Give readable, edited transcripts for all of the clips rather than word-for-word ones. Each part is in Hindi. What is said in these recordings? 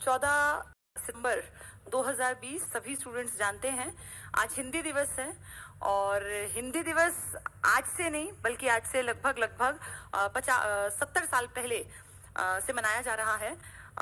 14 सितंबर 2020 सभी स्टूडेंट्स जानते हैं आज हिंदी दिवस है। और हिंदी दिवस आज से नहीं बल्कि आज से लगभग 70 साल पहले से मनाया जा रहा है।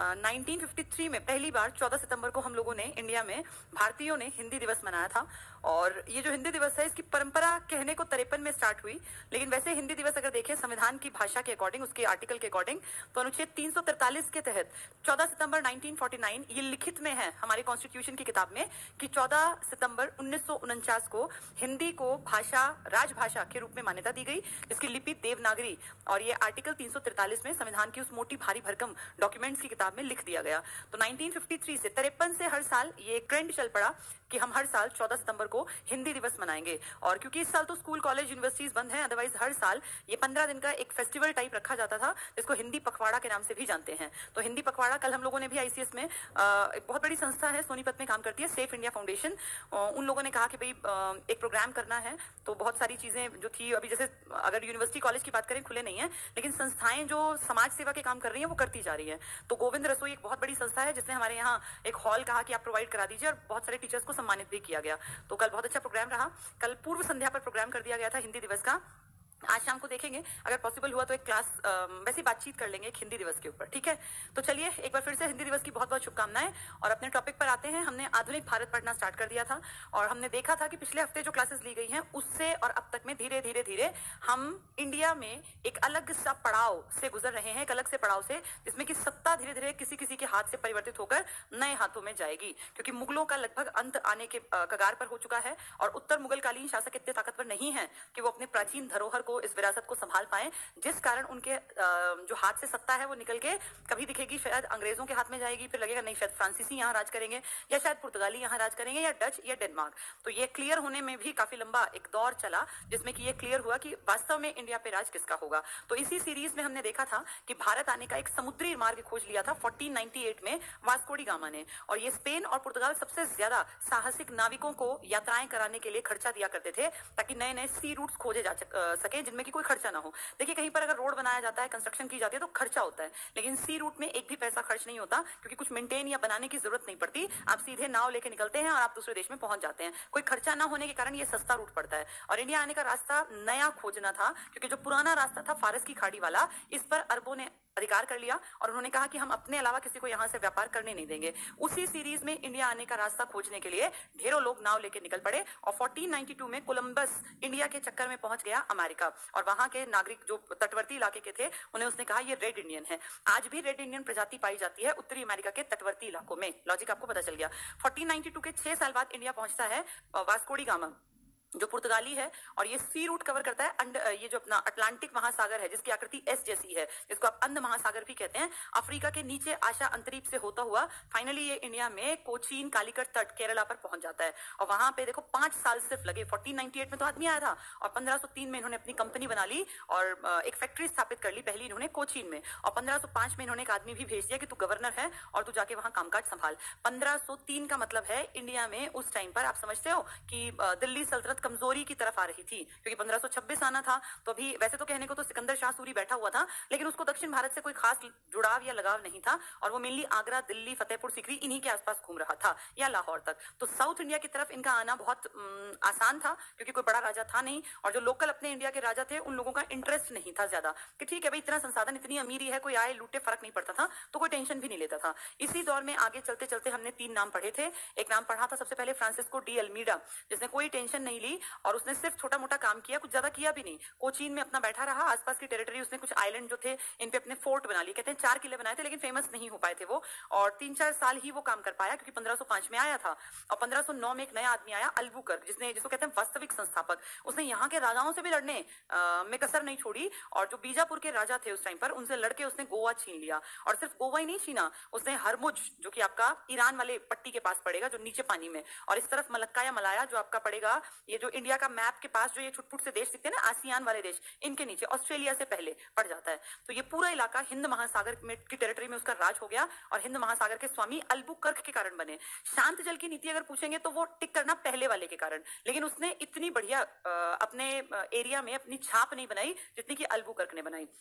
1953 में पहली बार 14 सितंबर को हम लोगों ने इंडिया में भारतीयों ने हिंदी दिवस मनाया था। और ये जो हिंदी दिवस है इसकी परंपरा कहने को 53 में स्टार्ट हुई, लेकिन वैसे हिंदी दिवस अगर देखें संविधान की भाषा के अकॉर्डिंग, उसके आर्टिकल के अकॉर्डिंग, तो अनुच्छेद 343 के तहत 14 सितंबर 1949 ये लिखित में है हमारे कॉन्स्टिट्यूशन की किताब में कि 14 सितंबर 1949 को हिंदी को भाषा राजभाषा के रूप में मान्यता दी गई। इसकी लिपि देवनागरी, और ये आर्टिकल 343 में संविधान की उस मोटी भारी भरकम डॉक्यूमेंट्स की किताब में लिख दिया गया। तो 1953 से 53 से हर साल ये ट्रेंड चल पड़ा कि हम हर साल 14 सितंबर को हिंदी दिवस मनाएंगे। और क्योंकि इस साल तो स्कूल कॉलेज यूनिवर्सिटीज बंद हैं, अदरवाइज हर साल ये 15 दिन का एक फेस्टिवल टाइप रखा जाता था जिसको हिंदी पखवाड़ा के नाम से भी जानते हैं। तो हिंदी पखवाड़ा कल हम लोगों ने भी आईसीएस में एक बहुत बड़ी संस्था है सोनीपत में काम करती है, सेफ इंडिया फाउंडेशन, उन लोगों ने कहा कि भाई एक प्रोग्राम करना है। तो बहुत सारी चीजें जो थी, अभी जैसे अगर यूनिवर्सिटी कॉलेज की बात करें खुले नहीं है, लेकिन संस्थाएं जो समाज सेवा के काम कर रही है वो करती जा रही है। तो गोविंद रसोई एक बहुत बड़ी संस्था है जिसने हमारे यहाँ एक हॉल कहा कि आप प्रोवाइड करा दीजिए, और बहुत सारे टीचर्स को सम्मानित भी किया गया। तो कल बहुत अच्छा प्रोग्राम रहा। कल पूर्व संध्या पर प्रोग्राम कर दिया गया था हिंदी दिवस का। आज शाम को देखेंगे, अगर पॉसिबल हुआ तो एक क्लास वैसी बातचीत कर लेंगे एक हिंदी दिवस के ऊपर, ठीक है। तो चलिए एक बार फिर से हिंदी दिवस की बहुत बहुत शुभकामनाएं, और अपने टॉपिक पर आते हैं। हमने आधुनिक भारत पढ़ना स्टार्ट कर दिया था और हमने देखा था कि पिछले हफ्ते जो क्लासेस ली गई हैं उससे और अब तक में धीरे धीरे धीरे हम इंडिया में एक अलग सा पड़ाव से गुजर रहे हैं, एक अलग से पड़ाव से, जिसमें कि सत्ता धीरे धीरे किसी किसी के हाथ से परिवर्तित होकर नए हाथों में जाएगी। क्योंकि मुगलों का लगभग अंत आने के कगार पर हो चुका है, और उत्तर मुगलकालीन शासक इतने ताकतवर नहीं है कि वो अपने प्राचीन धरोहर को, इस विरासत को संभाल पाए, जिस कारण उनके जो हाथ से सत्ता है वो निकल के कभी दिखेगी शायद अंग्रेजों के हाथ में जाएगी, फिर लगेगा नहीं शायद फ्रांसीसी यहाँ राज करेंगे, या शायद पुर्तगाली यहाँ राज करेंगे, या डच या डेनमार्क। तो ये क्लियर होने में भी काफी लंबा एक दौर चला, जिसमें कि ये क्लियर हुआ कि वास्तव में इंडिया पे राज किसका होगा। तो इसी सीरीज में हमने देखा था कि भारत आने का एक समुद्री मार्ग खोज लिया था 1498 में वास्को डी गामा ने, और ये स्पेन और पुर्तगाल सबसे ज्यादा साहसिक नाविकों को यात्राएं कराने के लिए खर्चा दिया करते थे, ताकि नए नए सी रूट्स खोजे जा सके जिनमें कि कोई खर्चा ना हो। देखिए कहीं पर अगर रोड बनाया जाता है, कंस्ट्रक्शन की जाती है तो खर्चा होता है, लेकिन सी रूट में एक भी पैसा खर्च नहीं होता, क्योंकि कुछ मेंटेन या बनाने की जरूरत नहीं पड़ती। आप सीधे नाव लेके निकलते हैं और आप दूसरे देश में पहुंच जाते हैं। कोई खर्चा ना होने के कारण ये सस्ता रूट पड़ता है। और इंडिया आने का रास्ता नया खोजना था, क्योंकि जो पुराना रास्ता था फारस की खाड़ी वाला, इस पर अरबों ने अधिकार कर लिया, और उन्होंने कहा कि हम अपने अलावा किसी को यहां से व्यापार करने नहीं देंगे। उसी सीरीज में इंडिया आने का रास्ता खोजने के लिए ढेरों लोग नाव लेके निकल पड़े, और 1492 में कोलंबस इंडिया के चक्कर में पहुंच गया अमेरिका, और वहां के नागरिक जो तटवर्ती इलाके के थे उन्हें उसने कहा ये रेड इंडियन है। आज भी रेड इंडियन प्रजाति पाई जाती है उत्तरी अमेरिका के तटवर्ती इलाकों में। लॉजिक आपको पता चल गया। 1492 के 6 साल बाद इंडिया पहुंचता है वास्को डी गामा, जो पुर्तगाली है, और ये सी रूट कवर करता है ये जो अपना अटलांटिक महासागर है, जिसकी आकृति एस जैसी है, जिसको आप अंध महासागर भी कहते हैं, अफ्रीका के नीचे आशा अंतरीप से होता हुआ फाइनली ये इंडिया में कोचीन कालीकट तट केरला पर पहुंच जाता है। और वहां पे देखो 5 साल सिर्फ लगे। 1498 में तो आदमी आया था, और 1503 में इन्होंने अपनी कंपनी बना ली और एक फैक्ट्री स्थापित कर ली, पहली इन्होंने कोचीन में। और 1505 में इन्होंने एक आदमी भी भेज दिया कि तू गवर्नर है और तू जाके वहां कामकाज संभाल। 1503 का मतलब है इंडिया में उस टाइम पर आप समझते हो कि दिल्ली सल्तनत कमजोरी की तरफ आ रही थी, क्योंकि 1526 आना था। तो अभी वैसे तो कहने को तो सिकंदर शाह सूरी बैठा हुआ था, लेकिन उसको दक्षिण भारत से कोई खास जुड़ाव या लगाव नहीं था, और वो मेनली आगरा, दिल्ली, फतेहपुर सीकरी इन्हीं के आसपास घूम रहा था, या लाहौर तक। तो साउथ इंडिया की तरफ इनका आना बहुत आसान था, क्योंकि कोई बड़ा राजा था नहीं, और जो लोकल अपने इंडिया के राजा थे उन लोगों का इंटरेस्ट नहीं था ज्यादा कि ठीक है भाई इतना संसाधन, इतनी अमीरी है, कोई आए लूटे फर्क नहीं पड़ता था, तो कोई टेंशन भी नहीं लेता था। इसी दौर में आगे चलते चलते हमने 3 नाम पढ़े थे। एक नाम पढ़ा था सबसे पहले फ्रांसिस्को डी अल्मीडा, जिसने कोई टेंशन नहीं ली और उसने सिर्फ छोटा मोटा काम किया, कुछ ज्यादा किया भी नहीं। कोचीन में अपना बैठा रहा, आसपास की टेरिटरी, उसने कुछ आइलैंड जो थे इन पे अपने फोर्ट बना लिए। कहते हैं 4 किले बनाए थे, लेकिन फेमस नहीं हो पाए थे वो, और 3-4 साल ही वो काम कर पाया, क्योंकि 1505 में आया था। और 1509 में एक नया आदमी आया अल्बुकर्क, जिसको कहते हैं वास्तविक संस्थापक। उसने यहाँ के राजाओं से भी लड़ने में कसर नहीं छोड़ी, और जो बीजापुर के राजा थे उस टाइम पर, उनसे लड़के उसने गोवा छीन लिया। और सिर्फ गोवा ही नहीं छीना, उसने हरमुज, जो कि आपका ईरान वाले पट्टी के पास पड़ेगा, जो नीचे पानी में, और इस तरफ मलक्का या मलाया, जो आपका पड़ेगा ये जो इंडिया का मैप के पास जो ये छुटपुट से देश दिखते हैं ना, आसियान वाले देश, इनके नीचे ऑस्ट्रेलिया से पहले पड़ जाता है। तो ये पूरा इलाका हिंद महासागर में की टेरिटरी में उसका राज हो गया, और हिंद महासागर के स्वामी अल्बुकर्क के कारण बने। शांत जल की नीति अगर पूछेंगे तो वो टिक करना पहले वाले के कारण, लेकिन उसने इतनी बढ़िया अपने एरिया में अपनी छाप नहीं बनाई जितनी कि अल्बुकर्क ने बनाई।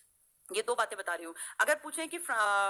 ये दो बातें बता रही हूँ। अगर पूछें कि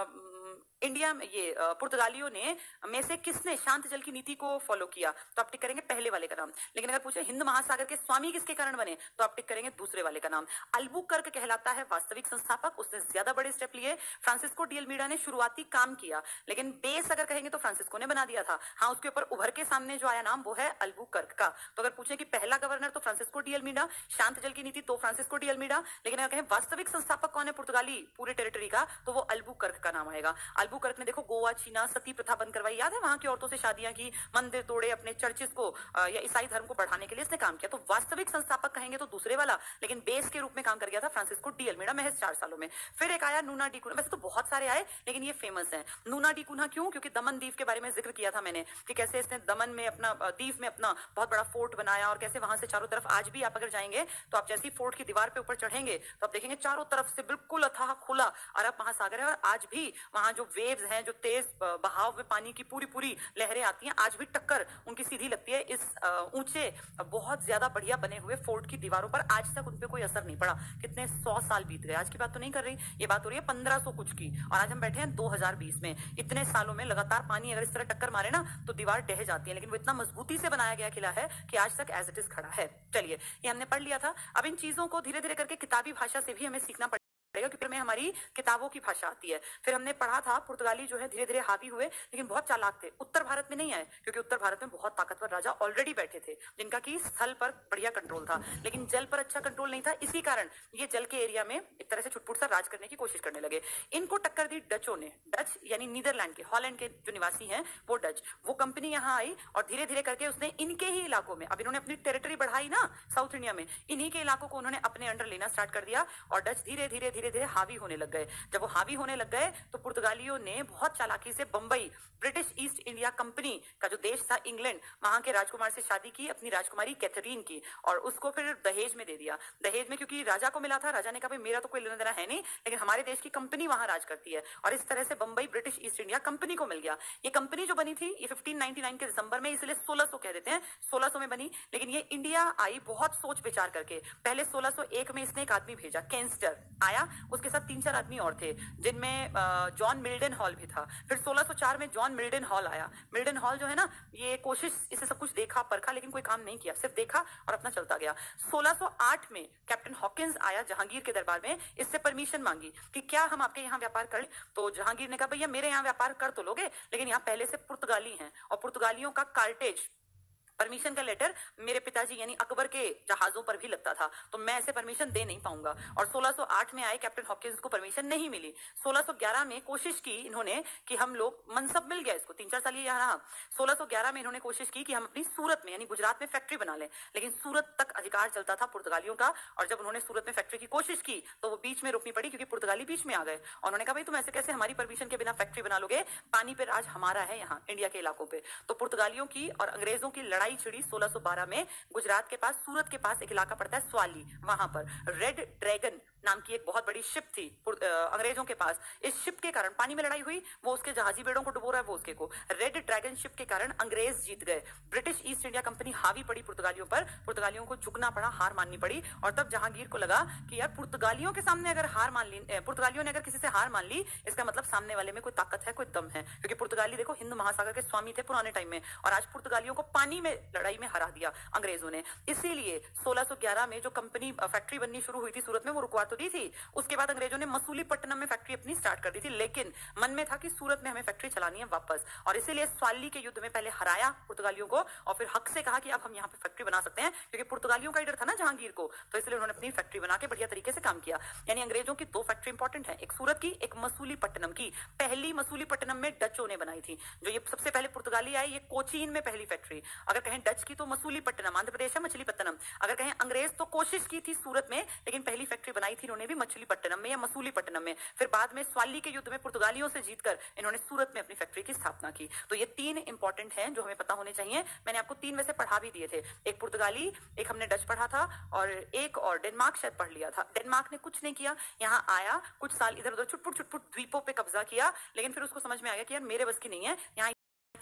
इंडिया में ये पुर्तगालियों ने में से किसने शांत जल की नीति को फॉलो किया, तो आप टिक करेंगे पहले वाले का नाम। लेकिन अगर पूछे हिंद महासागर के स्वामी किसके कारण बने, तो आप टिक करेंगे दूसरे वाले का नाम। अल्बुकर्क कहलाता है वास्तविक संस्थापक, उसने ज्यादा बड़े स्टेप लिए। फ्रांसिस्को डी अल्मीडा ने शुरुआती काम किया, लेकिन बेस अगर कहेंगे तो फ्रांसिस्को ने बना दिया था। हाँ, उसके ऊपर उभर के सामने जो आया नाम वो है अल्बुकर्क का। तो अगर पूछे कि पहला गवर्नर तो फ्रांसिस्को डी अल्मीडा, शांत जल की नीति तो फ्रांसिस्को डी अल्मीडा, लेकिन अगर कहें वास्तविक संस्थापक कौन है पुर्तगाली पूरे टेरिटरी का, तो वो अल्बुकर्क का नाम आएगा। अल्बुकर्क ने देखो गोवा, चीना सती प्रथा बंद करवाई, याद है, वहां की औरतों से शादियां की, मंदिर तोड़े, अपने चर्चेस को या ईसाई धर्म को बढ़ाने के लिए इसने काम किया। तो वास्तविक संस्थापक कहेंगे तो दूसरे वाला, लेकिन बेस के रूप में काम कर गया था फ्रांसिस्को डी अल्मीडा महज 4 सालों में। फिर एक आया नूना डी कुन्हा, वैसे तो बहुत सारे आए लेकिन ये फेमस है। नूना डी कुन्हा क्यों? क्योंकि दमन द्वीप के बारे में जिक्र किया था मैंने कि कैसे इसने दमन में अपना द्वीप में अपना बहुत बड़ा फोर्ट बनाया, और कैसे वहां से चारों तरफ आज भी आप अगर जाएंगे तो आप जैसी फोर्ट की दीवार पे ऊपर चढ़ेंगे तो आप देखेंगे चारों तरफ से बिल्कुल अथाह खुला अरब महासागर है, और आज भी वहां जो वेव्स हैं, जो तेज बहाव में पानी की पूरी पूरी लहरें आती हैं, आज भी टक्कर उनकी सीधी लगती है इस ऊंचे बहुत ज्यादा बढ़िया बने हुए फोर्ट की दीवारों पर। आज तक उनपे कोई असर नहीं पड़ा। कितने 100 साल बीत गए, आज की बात तो नहीं कर रही, ये बात हो रही है 1500 कुछ की, और आज हम बैठे हैं 2020 में। इतने सालों में लगातार पानी अगर इस तरह टक्कर मारे ना तो दीवार ढह जाती है, लेकिन वो इतना मजबूती से बनाया गया किला है कि आज तक एज इट इज खड़ा है। चलिए, ये हमने पढ़ लिया था। अब इन चीजों को धीरे धीरे करके किताबी भाषा से भी हमें सीखना पड़ेगा, क्योंकि में हमारी किताबों की भाषा आती है। फिर हमने पढ़ा था पुर्तगाली जो है धीरे धीरे हावी हुए, लेकिन बहुत चालाक थे। उत्तर भारत में नहीं आए, क्योंकि उत्तर भारत में बहुत ताकतवर राजा ऑलरेडी बैठे थे जिनका कि स्थल पर बढ़िया कंट्रोल था, लेकिन जल पर अच्छा कंट्रोल नहीं था। इसी कारण ये जल के एरिया में एक तरह से छुटपुट सा राज करने की कोशिश करने लगे। इनको टक्कर दी डचों ने। डच यानी नीदरलैंड के, हॉलैंड के जो निवासी हैं वो डच। वो कंपनी यहाँ आई और धीरे धीरे करके उसने इनके ही इलाकों में, अब इन्होंने अपनी टेरिटरी बढ़ाई ना साउथ इंडिया में, इन्हीं के इलाकों को उन्होंने अपने अंडर लेना स्टार्ट कर दिया, और डच धीरे धीरे धीरे धीरे हावी होने लग गए। जब वो हावी होने लग गए तो पुर्तगालियों ने बहुत चालाकी से Bombay, British east India company का जो देश था इंग्लैंड, वहां के राजकुमार से शादी की, अपनी राजकुमारी कैथरीन की, और उसको फिर दहेज में दे दिया। दहेज में क्योंकि राजा को मिला था, राजा ने कहा भाई मेरा तो कोई लेना देना है नहीं, लेकिन हमारे देश की कंपनी वहां राज करती है, और इस तरह से Bombay British east India company को मिल गया। ये कंपनी जो बनी थी ये 1599 के दिसंबर में, इसलिए 1600 कह देते हैं, 1600 में बनी, लेकिन ये इंडिया आई बहुत सोच विचार करके। पहले 1601 में इसने एक आदमी भेजा, केंस्टर आया, उसके साथ 3-4 आदमी और थे, जिनमें जॉन मिल्डन हॉल भी था। फिर 1604 में जॉन मिल्डन हॉल आया। मिल्डन हॉल जो है ना, ये कोशिश, इसे सब कुछ देखा परखा, लेकिन कोई काम नहीं किया, सिर्फ देखा और अपना चलता गया। 1608 में कैप्टन हॉकिंस आया जहांगीर के दरबार में, इससे परमिशन मांगी कि क्या हम आपके यहाँ व्यापार कर लें। तो जहांगीर ने कहा भैया मेरे यहाँ व्यापार कर तो लोगे, लेकिन यहाँ पहले से पुर्तगाली हैं, और पुर्तगालियों का कार्टेज परमिशन का लेटर मेरे पिताजी यानी अकबर के जहाजों पर भी लगता था, तो मैं ऐसे परमिशन दे नहीं पाऊंगा। और 1608 में आए कैप्टन हॉकिंस को परमिशन नहीं मिली। 1611 में कोशिश की इन्होंने कि हम लोग, मनसब मिल गया इसको, 3-4 साल ये यहाँ रहा। 1611 में इन्होंने कोशिश की कि हम अपनी सूरत में यानी गुजरात में फैक्ट्री बना लें, लेकिन सूरत तक अधिकार चलता था पुर्तगालियों का, और जब उन्होंने सूरत में फैक्ट्री की कोशिश की तो वो बीच में रोकनी पड़ी, क्योंकि पुर्तगाली बीच में आ गए, और उन्होंने कहा भाई तुम ऐसे कैसे हमारी परमिशन के बिना फैक्ट्री बना लोगे, पानी पे राज हमारा है यहाँ इंडिया के इलाकों पे। तो पुर्तगालियों की और अंग्रेजों की लड़ाई छिड़ी 1612 में। गुजरात के पास, सूरत के पास एक इलाका पड़ता है स्वाली, वहां पर रेड ड्रैगन नाम की एक बहुत बड़ी शिप थी अंग्रेजों के पास। इस शिप के कारण पानी में लड़ाई हुई, वो उसके जहाजी बेड़ों को डुबो रहा है, वो उसके को। रेड ड्रैगन शिप के कारण अंग्रेज जीत गए, ब्रिटिश ईस्ट इंडिया कंपनी हावी पड़ी पुर्तगालियों पर, पुर्तगालियों को झुकना पड़ा, हार माननी पड़ी। और तब जहांगीर को लगा कि यार पुर्तगालियों के सामने अगर हार मान ली, पुर्तगालियों ने अगर किसी से हार मान ली, इसका मतलब सामने वाले में कोई ताकत है, कोई दम है, क्योंकि पुर्तगाली देखो हिंद महासागर के स्वामी थे पुराने टाइम में, और आज पुर्तगालियों को पानी में लड़ाई में हरा दिया अंग्रेजों ने। इसीलिए 1611 में जो कंपनी फैक्ट्री बननी शुरू हुई थी सूरत में, वो रुकवा तो दी थी। उसके बाद अंग्रेजों ने मसूलीपट्टनम में फैक्ट्री अपनी स्टार्ट कर दी थी, लेकिन मन में था कि सूरत में हमें फैक्ट्री चलानी है वापस, और इसीलिए स्वाली के युद्ध में पहले हराया पुर्तगालियों को, और फिर हक से कहा कि अब हम यहाँ पे फैक्ट्री बना सकते हैं, क्योंकि पुर्तगालियों का डर था ना जहांगीर को, तो इसलिए उन्होंने अपनी फैक्ट्री बना के बढ़िया तरीके से काम किया। यानी अंग्रेजों की 2 फैक्ट्री इंपॉर्टेंट है, एक सूरत की, एक मसूलीपट्टनम की। पहली मसूलीपट्टनम में डचों ने बनाई थी, जो ये सबसे पहले पुर्तगाली आए, ये कोचीन में पहली फैक्ट्री। अगर कहें डच की तो मसूलीपट्टनम, आंध्र प्रदेश है, मछलीपट्टनम। अगर कहें अंग्रेज तो कोशिश की थी सूरत में, लेकिन पहली फैक्ट्री बनाई थी इन्होंने भी मछलीपट्टनम में या मसूलीपट्टनम में। फिर बाद में स्वाली के युद्ध में पुर्तगालियों से जीतकर इन्होंने सूरत में अपनी फैक्ट्री की स्थापना की। तो ये 3 इंपॉर्टेंट हैं जो हमें पता होने चाहिए। मैंने आपको 3 वैसे पढ़ा भी दिए थे, एक पुर्तगाली, एक हमने डच पढ़ा था, और एक और डेनमार्क शायद पढ़ लिया था। डेनमार्क ने कुछ नहीं किया, यहाँ आया, कुछ साल इधर उधर छुटपुट छुटपुट द्वीपों पे कब्जा किया, लेकिन फिर उसको समझ में आ गया कि यार मेरे बस की नहीं है, यहाँ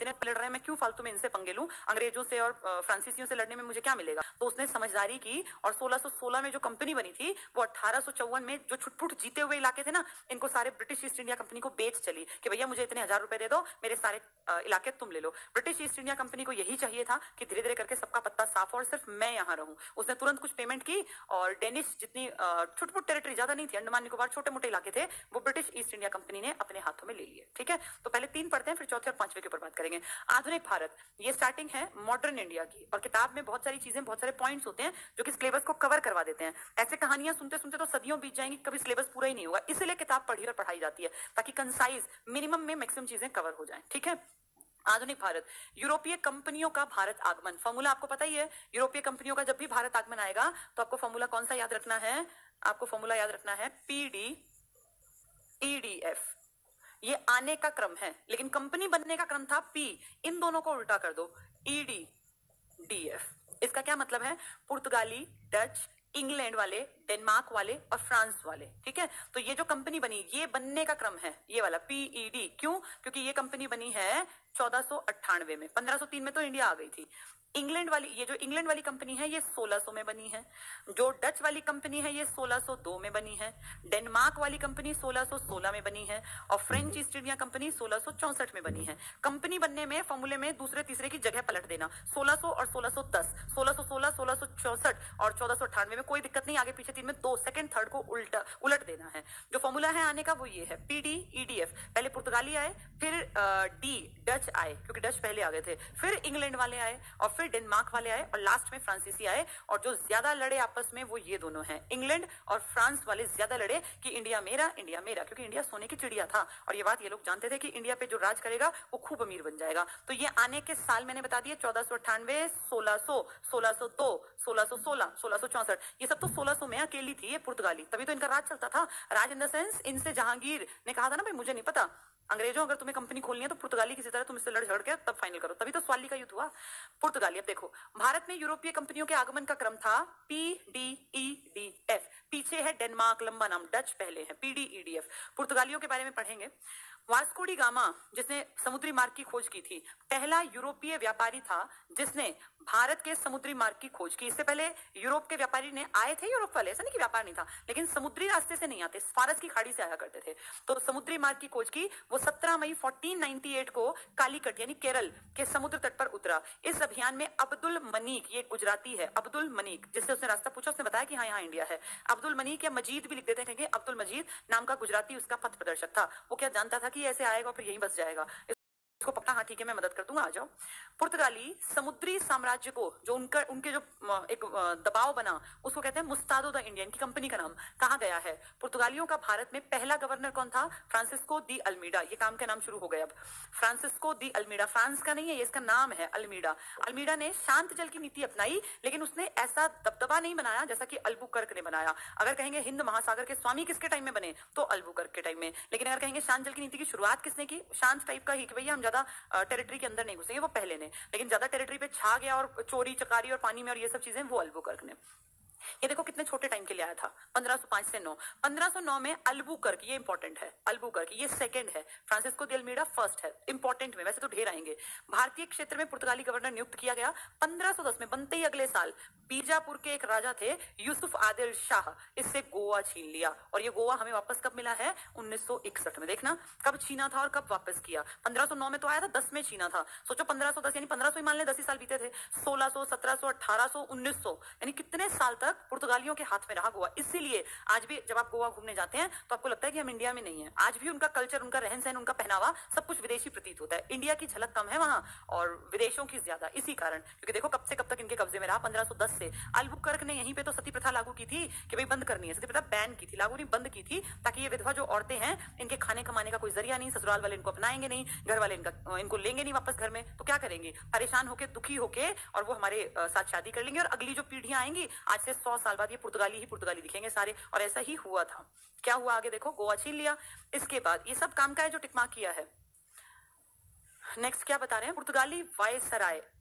इतने लड़ रहे हैं, मैं क्यों फालतू में इनसे पंगे लूं, अंग्रेजों से और फ्रांसीसियों से लड़ने में मुझे क्या मिलेगा। तो उसने समझदारी की और 1616 में जो कंपनी बनी थी वो 1854 में जो छुटपुट जीते हुए इलाके थे ना, इनको सारे ब्रिटिश ईस्ट इंडिया कंपनी को बेच चली कि भैया मुझे इतने 1000 रुपए दे दो, मेरे सारे इलाके तुम ले लो। ब्रिटिश ईस्ट इंडिया कंपनी को यही चाहिए था कि धीरे धीरे करके सबका पत्ता साफ और सिर्फ मैं यहाँ रहूं। उसने तुरंत कुछ पेमेंट की और डेनिश जितनी छुटपुट टेरिटरी, ज्यादा नहीं थी, अंडमान निकोबार छोटे मोटे इलाके थे, वो ब्रिटिश ईस्ट इंडिया कंपनी ने अपने हाथों में ले लिए। ठीक है, तो पहले 3 पढ़ते हैं, फिर चौथे और 5वें के ऊपर बात करेंगे। आधुनिक भारत, ये स्टार्टिंग है मॉडर्न इंडिया की, और किताब में बहुत सारी चीजें, बहुत सारे पॉइंट्स होते हैं जो कि सिलेबस को कवर करवा देते हैं। ऐसे कहानियां सुनते सुनते तो सदियों बीत जाएंगी, कभी सिलेबस पूरा ही नहीं होगा, इसलिए किताब पढ़ी और पढ़ाई जाती है ताकि कंसाइज मिनिमम में मैक्सिमम चीजें कवर हो जाएं। ठीक है, आधुनिक भारत, यूरोपीय कंपनियों का भारत आगमन। फॉर्मूला आपको पता ही है, यूरोपीय कंपनियों का जब भी भारत आगमन आएगा तो आपको फॉर्मूला कौन सा याद रखना है, आपको फॉर्मूला याद रखना है पीडी ईडीएफ। ये आने का क्रम है, लेकिन कंपनी बनने का क्रम था पी, इन दोनों को उल्टा कर दो, ईडी डीएफ। इसका क्या मतलब है, पुर्तगाली, डच, इंग्लैंड वाले, डेनमार्क वाले और फ्रांस वाले। ठीक है, तो ये जो कंपनी बनी, ये बनने का क्रम है ये वाला पीईडी। क्यों, क्योंकि ये कंपनी बनी है 1498 में, 1503 में तो इंडिया आ गई थी। इंग्लैंड वाली, ये जो इंग्लैंड वाली कंपनी है ये 1600 में बनी है, जो डच वाली कंपनी है ये 1602 में बनी है, डेनमार्क वाली कंपनी 1616 में बनी है और फ्रेंच ईस्ट इंडिया कंपनी 1664 में बनी है। कंपनी बनने में फॉर्मूले में दूसरे तीसरे की जगह पलट देना, 1600 और 1610, 1616, 1664 और 1498 में कोई दिक्कत नहीं, आगे पीछे 3 में 2 सेकंड थर्ड को उलट देना है। जो फॉर्मूला है आने का वो ये है पीडी ईडीएफ। पहले पुर्तगाली आए, फिर डी डच आए क्योंकि डच पहले आ गए थे, फिर इंग्लैंड वाले आए और फिर डेनमार्क वाले आए और लास्ट में फ्रांसीसी आए। और जो ज्यादा लड़े आपस में वो ये दोनों हैं, इंग्लैंड और फ्रांस वाले ज्यादा लड़े कि इंडिया मेरा, इंडिया मेरा, क्योंकि इंडिया सोने की चिड़िया था और ये बात ये लोग जानते थे कि इंडिया पे जो राज करेगा वो खूब अमीर बन जाएगा। तो ये आने के साल मैंने बता दिए 1498, 1600, 1602, 1616, 1664, ये सब तो 1600 में अकेली थी ये पुर्तगाली, तभी तो इनका राज चलता था। राज इन द सेंस, इनसे जहांगीर ने कहा था ना भाई मुझे नहीं पता, अंग्रेजों अगर तुम्हें कंपनी खोलनी है तो पुर्तगाली किसी तरह तुम इससे लड़ झगड़ के तब फाइनल करो, तभी तो स्वाली का युद्ध हुआ। पुर्तगाली, अब देखो भारत में यूरोपीय कंपनियों के आगमन का क्रम था PDEDF, पीछे है डेनमार्क, लंबा नाम, डच पहले है, PDEDF। पुर्तगालियों के बारे में पढ़ेंगे। वास्को डी गामा, जिसने समुद्री मार्ग की खोज की थी, पहला यूरोपीय व्यापारी था जिसने भारत के समुद्री मार्ग की खोज की। इससे पहले यूरोप के व्यापारी ने आए थे, यूरोप वाले, ऐसा नहीं कि व्यापार नहीं था, लेकिन समुद्री रास्ते से नहीं आते, फारस की खाड़ी से आया करते थे। तो समुद्री मार्ग की खोज की, वो 17 मई 1498 को कालीकट यानी केरल के समुद्र तट पर उतरा। इस अभियान में अब्दुल मनीक, ये गुजराती है, अब्दुल मनीक, जिससे उसने रास्ता पूछा उसने बताया कि हाँ यहाँ इंडिया है। अब्दुल मनीक या मजीद भी लिख देते हैं, अब्दुल मजीद नाम का गुजराती उसका पथ प्रदर्शक था। वो क्या जानता था कि ऐसे आएगा फिर यहीं बस जाएगा, इसको पक्का, हाँ ठीक है मैं मदद कर दूंगा, आ जाओ। पुर्तगाली समुद्री साम्राज्य को जो उनके जो एक दबाव बना उसको कहते हैं मुस्तादो द इंडियन की कंपनी का नाम। कहा गया है पुर्तगालियों का भारत में पहला गवर्नर कौन था, फ्रांसिस्को दी अल्मीडा। ये काम का नाम शुरू हो गया अब, फ्रांसिस्को दी अल्मीडा, फ्रांस का नहीं है ये, इसका नाम है अल्मीडा। अल्मीडा ने शांत जल की नीति अपनाई, लेकिन उसने ऐसा दबदबा नहीं बनाया जैसा कि अल्बुकर्क ने बनाया। अगर कहेंगे हिंद महासागर के स्वामी किसके टाइम में बने तो अल्बुकर्क के टाइम में, लेकिन अगर कहेंगे शांत जल की नीति की शुरुआत किसने की, शांत टाइप का ही कि भैया हम ज्यादा टेरिटरी के अंदर नहीं घुसेंगे, वो पहले ने, लेकिन ज्यादा टेरिटरी पे छा गया और चोरी चकारी और पानी में और ये सब चीजें वो अल्बुकर्क ने। ये देखो कितने छोटे टाइम के लिए आया था, 1505 से 9। 1509 में अल्बुकर्क, ये इंपॉर्टेंट है, अल्बुकर्क ये सेकंड है, फ्रांसिस्को दी अल्मीडा फर्स्ट है। इंपॉर्टेंट में वैसे तो ढेर आएंगे। भारतीय क्षेत्र में पुर्तगाली गवर्नर नियुक्त किया गया 1510 में, बनते ही अगले साल बीजापुर के एक राजा थे यूसुफ आदिल शाह, इससे गोवा छीन लिया। और ये गोवा हमें वापस कब मिला है, 1961 में। देखना कब छीना था और कब वापस किया। 1509 में तो आया था, 10 में छीना था। सोचो 1510 यानी 1500 ही मान ले, 10 ही साल बीते थे। 1600, 1700, 1800, 1900 यानी कितने साल तक पुर्तगालियों के हाथ में रहा गोवा। इसीलिए आज भी जब आप गोवा घूमने जाते हैं तो आपको लगता है कि हम इंडिया में नहीं है। आज भी उनका कल्चर, उनका रहन सहन, उनका पहनावा सब कुछ विदेशी प्रतीत होता है। इंडिया की झलक कम है वहां और विदेशों की ज्यादा, इसी कारण। क्योंकि देखो कब से कब तक इनके कब्जे में रहा, 1510 से। अल्बुकर्क ने यहीं पे तो सती प्रथा लागू की थी कि भाई बंद करनी है, सती प्रथा बैन की थी, लागू नहीं बंद की थी, ताकि ये विधवा जो औरतें हैं इनके खाने कमाने का कोई जरिया नहीं, ससुराल वाले इनको अपनाएंगे नहीं, घर वाले इनको लेंगे नहीं वापस घर में, तो क्या करेंगे, परेशान होके, दुखी होके, और वो हमारे साथ शादी कर लेंगे और अगली जो पीढ़ियां आएंगी आज से 100 साल बाद ये पुर्तगाली ही पुर्तगाली दिखेंगे सारे। और ऐसा ही हुआ था। क्या हुआ आगे देखो, गोवा छीन लिया। इसके बाद ये सब काम का है जो टिकमा किया है। नेक्स्ट क्या बता रहे हैं, पुर्तगाली वायसराय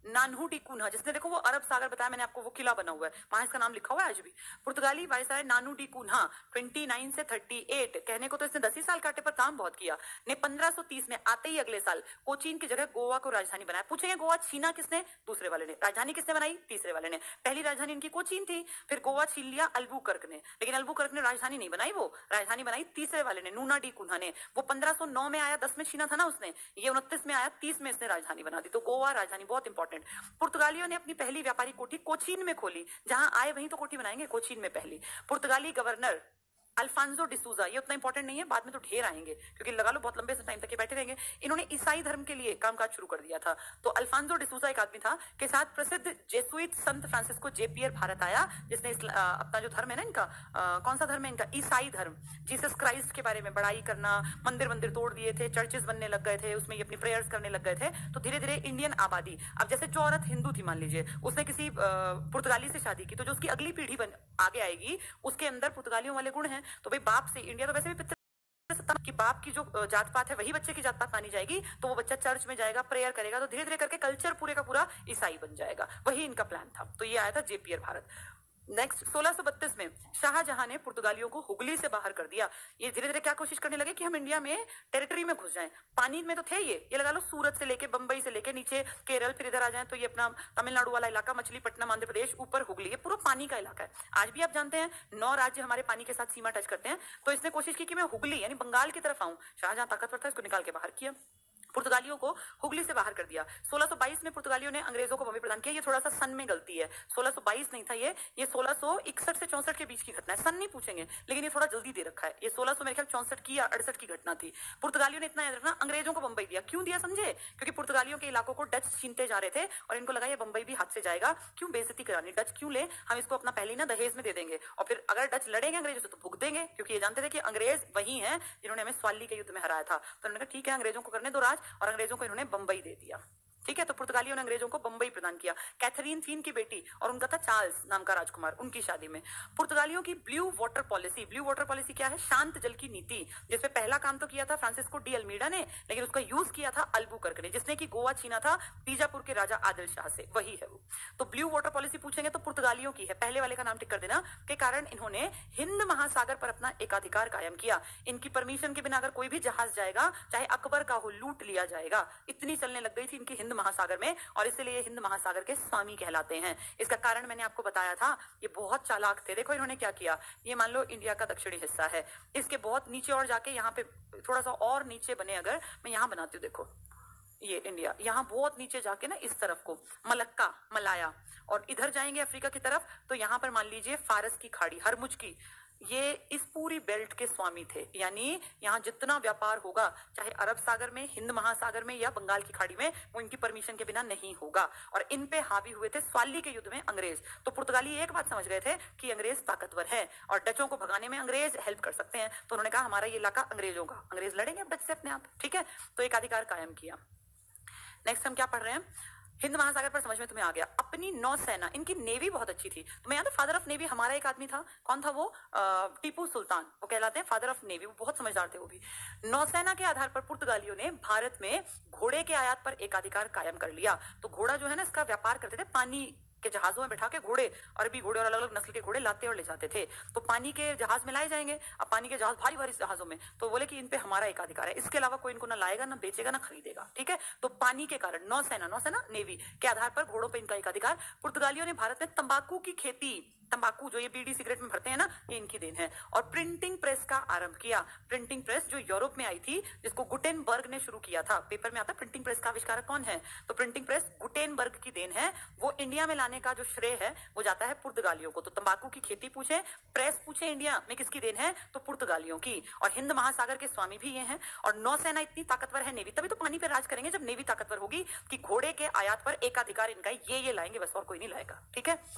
नानहू डी कून्हा, जिसने देखो वो अरब सागर बताया मैंने आपको, वो किला बना हुआ है, वहां इसका नाम लिखा हुआ है आज भी। पुर्तगाली वायसराय नानू डी कून्हा 29 से 38, कहने को तो इसने 10 ही साल काटे पर काम बहुत किया, ने 1530 में आते ही अगले साल कोचीन की जगह गोवा को राजधानी बनाया। पूछेंगे गोवा छीना किसने? दूसरे वाले ने। राजधानी किसने बनाई? तीसरे वाले ने। पहली राजधानी इनकी कोचीन थी, फिर गोवा छीन लिया अल्बुकर्क ने, लेकिन अल्बुकर्क ने राजधानी नहीं बनाई, वो राजधानी बनाई तीसरे वाले ने, नूना डी कून्हा ने। वो 1509 में आया, 10 में छीना था ना उसने, ये 29 में आया, 30 में इसने राजधानी बना दी। तो गोवा राजधानी बहुत इंपॉर्टेंट। पुर्तगालियों ने अपनी पहली व्यापारिक कोठी कोचीन में खोली, जहां आए वहीं तो कोठी बनाएंगे, कोचीन में पहली। पुर्तगाली गवर्नर अल्फांसो डिसूजा, ये उतना इंपॉर्टेंट नहीं है, बाद में तो ढेर आएंगे, क्योंकि लगा लो बहुत लंबे टाइम तक ये बैठे रहेंगे। इन्होंने ईसाई धर्म के लिए कामकाज शुरू कर दिया था। तो अल्फांसो डिसूजा एक आदमी था, के साथ प्रसिद्ध जेसुइट संत फ्रांसिस्को जेपियर भारत आया, जिसने अपना जो धर्म है ना इनका, कौन सा धर्म है इनका? ईसाई धर्म। जीसस क्राइस्ट के बारे में बड़ाई करना, मंदिर मंदिर तोड़ दिए थे, चर्चेस बनने लग गए थे, उसमें ये अपनी प्रेयर्स करने लग गए थे। तो धीरे धीरे इंडियन आबादी, अब जैसे जो औरत हिंदू थी मान लीजिए, उसने किसी पुर्तगाली से शादी की, तो जो उसकी अगली पीढ़ी आगे आएगी उसके अंदर पुर्तगालियों वाले गुण हैं। तो भाई बाप से, इंडिया तो वैसे भी पितृ कि बाप की जो जात पात है वही बच्चे की जात पात मानी जाएगी, तो वो बच्चा चर्च में जाएगा, प्रेयर करेगा, तो धीरे धीरे करके कल्चर पूरे का पूरा ईसाई बन जाएगा। वही इनका प्लान था। तो ये आया था जेपियर भारत। नेक्स्ट 1632 में शाहजहां ने पुर्तगालियों को हुगली से बाहर कर दिया। ये धीरे धीरे क्या कोशिश करने लगे कि हम इंडिया में टेरिटरी में घुस जाएं। पानी में तो थे ये लगा लो सूरत से लेके बंबई से लेके नीचे केरल, फिर इधर आ जाएं तो ये अपना तमिलनाडु वाला इलाका, मछलीपट्टनम आंध्र प्रदेश, ऊपर हुगली, ये पूरा पानी का इलाका है। आज भी आप जानते हैं 9 राज्य हमारे पानी के साथ सीमा टच करते हैं। तो इसने कोशिश की कि मैं हुगली यानी बंगाल की तरफ आऊं। शाहजहां ताकतवर था, इसको निकाल के बाहर किया, पुर्तगालियों को हुगली से बाहर कर दिया। 1622 में पुर्तगालियों ने अंग्रेजों को बॉम्बे प्रदान किया। ये थोड़ा सा सन में गलती है, 1622 नहीं था ये 1661 से 64 के बीच की घटना है। सन नहीं पूछेंगे, लेकिन ये थोड़ा जल्दी दे रखा है। ये 1600 मेरे ख्याल 64 की या 68 की घटना थी। पुर्तगालियों ने इतना याद रखना, अंग्रेजों को बंबई दिया। क्यों दिया समझे? क्योंकि पुर्तगालियों के इलाकों को डच छीनते जा रहे थे और इनको लगा ये बंबई भी हाथ से जाएगा, क्यों बेइज्जती करानी, डच क्यों ले, हम इसको अपना पहले ना दहेज में दे देंगे, और फिर अगर डच लड़ेंगे अंग्रेजों से तो भुगतेंगे, क्योंकि ये जानते थे कि अंग्रेज वही हैं जिन्होंने हमें स्वाली के युद्ध में हराया था। तो उन्होंने कहा ठीक है अंग्रेजों को करने दो राज, और अंग्रेजों को इन्होंने बंबई दे दिया। ठीक है, तो पुर्तगालियों ने अंग्रेजों को बंबई प्रदान किया। कैथरीन थी इनकी बेटी, और उनका था चार्ल्स नाम का राजकुमार, उनकी शादी में। पुर्तगालियों की blue water policy, blue water policy क्या है? शांत जल की नीति, जिसमें पहला काम तो किया था फ्रांसिस्को डी अल्मीडा ने, लेकिन उसका यूज किया था अल्बुकर्क ने, जिसने कि गोवा छीना था बीजापुर के राजा आदिल शाह से, वही है वो। तो ब्लू वाटर पॉलिसी पूछेंगे तो पुर्तगालियों की है, पहले वाले का नाम टिक कर देना, के कारण इन्होंने हिंद महासागर पर अपना एकाधिकार कायम किया। इनकी परमिशन के बिना अगर कोई भी जहाज जाएगा, चाहे अकबर का हो, लूट लिया जाएगा। इतनी चलने लग गई थी इनकी हिंद महासागर में, और इसलिए ये हिंद महासागर के स्वामी कहलाते हैं। इसका कारण मैंने आपको बताया था, ये बहुत चालाक थे। देखो इन्होंने क्या किया, ये मान लो इंडिया का दक्षिणी हिस्सा है, इसके बहुत नीचे और जाके यहाँ पे थोड़ा सा और नीचे बने, अगर मैं यहाँ बनाती हूँ, देखो ये इंडिया, यहाँ बहुत नीचे जाके ना इस तरफ को मलक्का, मलाया, और इधर जाएंगे अफ्रीका की तरफ तो यहाँ पर मान लीजिए फारस की खाड़ी, हरमुज की, ये इस पूरी बेल्ट के स्वामी थे। यानी यहाँ जितना व्यापार होगा, चाहे अरब सागर में, हिंद महासागर में या बंगाल की खाड़ी में, वो इनकी परमिशन के बिना नहीं होगा। और इन पे हावी हुए थे स्वाली के युद्ध में अंग्रेज। तो पुर्तगाली एक बात समझ गए थे कि अंग्रेज ताकतवर है और डचों को भगाने में अंग्रेज हेल्प कर सकते हैं, तो उन्होंने कहा हमारा ये इलाका अंग्रेजों का, अंग्रेज लड़ेंगे अब डच से अपने आप। ठीक है, तो एक अधिकार कायम किया। नेक्स्ट हम क्या पढ़ रहे हैं, हिंद महासागर पर समझ में तुम्हें आ गया। अपनी नौसेना, इनकी नेवी बहुत अच्छी थी। तुम्हें याद है फादर ऑफ नेवी हमारा एक आदमी था, कौन था वो? टीपू सुल्तान, वो कहलाते हैं फादर ऑफ नेवी। वो बहुत समझदार थे वो भी। नौसेना के आधार पर पुर्तगालियों ने भारत में घोड़े के आयात पर एकाधिकार कायम कर लिया। तो घोड़ा जो है ना, इसका व्यापार करते थे, पानी के जहाजों में बैठा के घोड़े, अरबी घोड़े और अलग अलग नस्ल के घोड़े लाते और ले जाते थे। तो पानी के जहाज में लाए जाएंगे। अब पानी के जहाज भारी भारी जहाजों में, तो बोले कि इन पे हमारा एक अधिकार है, इसके अलावा कोई इनको ना लाएगा, ना बेचेगा, ना खरीदेगा। ठीक है, तो पानी के कारण नौसेना नेवी के आधार पर घोड़ों पे इनका एक अधिकार। पुर्तगालियों ने भारत में तंबाकू की खेती, तंबाकू जो ये बीड़ी सिगरेट में भरते हैं ना, ये इनकी देन है। और प्रिंटिंग प्रेस का आरंभ किया। प्रिंटिंग प्रेस जो यूरोप में आई थी, जिसको गुटेनबर्ग ने शुरू किया था। पेपर में आता है प्रिंटिंग प्रेस का आविष्कारक कौन है, तो प्रिंटिंग प्रेस गुटेनबर्ग की देन है। वो इंडिया में लाने का जो श्रेय है वो जाता है पुर्तगालियों को। तो तंबाकू की खेती पूछे, प्रेस पूछे, इंडिया में किसकी देन है, तो पुर्तगालियों की। और हिंद महासागर के स्वामी भी ये हैं। और नौसेना इतनी ताकतवर है, नेवी, तभी तो पानी पे राज करेंगे जब नेवी ताकतवर होगी, कि घोड़े के आयात पर एकाधिकार इनका, ये लाएंगे बस, और कोई नहीं लाएगा। ठीक है,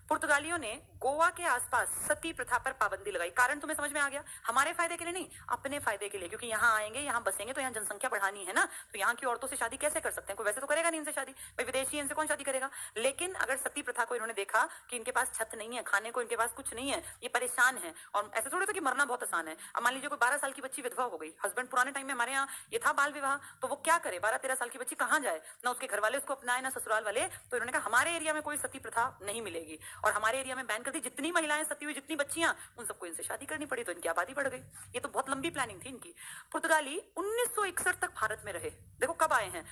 पुर्तगालियों ने गोवा के आसपास सती प्रथा पर पाबंदी लगाई। कारण तुम्हें समझ में आ गया, हमारे फायदे के लिए नहीं, अपने फायदे के लिए, क्योंकि यहाँ आएंगे, यहाँ बसेंगे, तो यहाँ जनसंख्या बढ़ानी है ना, तो यहाँ की औरतों से शादी कैसे कर सकते हैं, कोई वैसे तो करेगा नहीं इनसे शादी, भाई विदेशी इनसे कौन शादी करेगा। लेकिन अगर सती प्रथा को इन्होंने देखा कि इनके पास छत नहीं है, खाने को इनके पास कुछ नहीं है, ये परेशान है, और ऐसे थोड़ा था कि मरना बहुत आसान है। अब मान लीजिए कोई 12 साल की बच्ची विधवा हो गई, हस्बैंड पुराने टाइम में हमारे यहाँ ये था बाल विवाह, तो वो क्या करे, 12-13 साल की बच्ची कहाँ जाए, ना उसके घर वाले उसको अपनाए ना ससुराल वाले, तो इन्होंने कहा हमारे एरिया में कोई सती प्रथा नहीं मिलेगी, और हमारे एरिया में बैन कर दी। जितनी महिलाएं सती हुई, जितनी बच्चियां, उन सबको इनसे शादी करनी पड़ी, तो इनकी आबादी बढ़ गई। ये तो बहुत लंबी प्लानिंग थी इनकी। पुर्तगाली 1961 तक भारत में रहे। देखो कब आए हैं,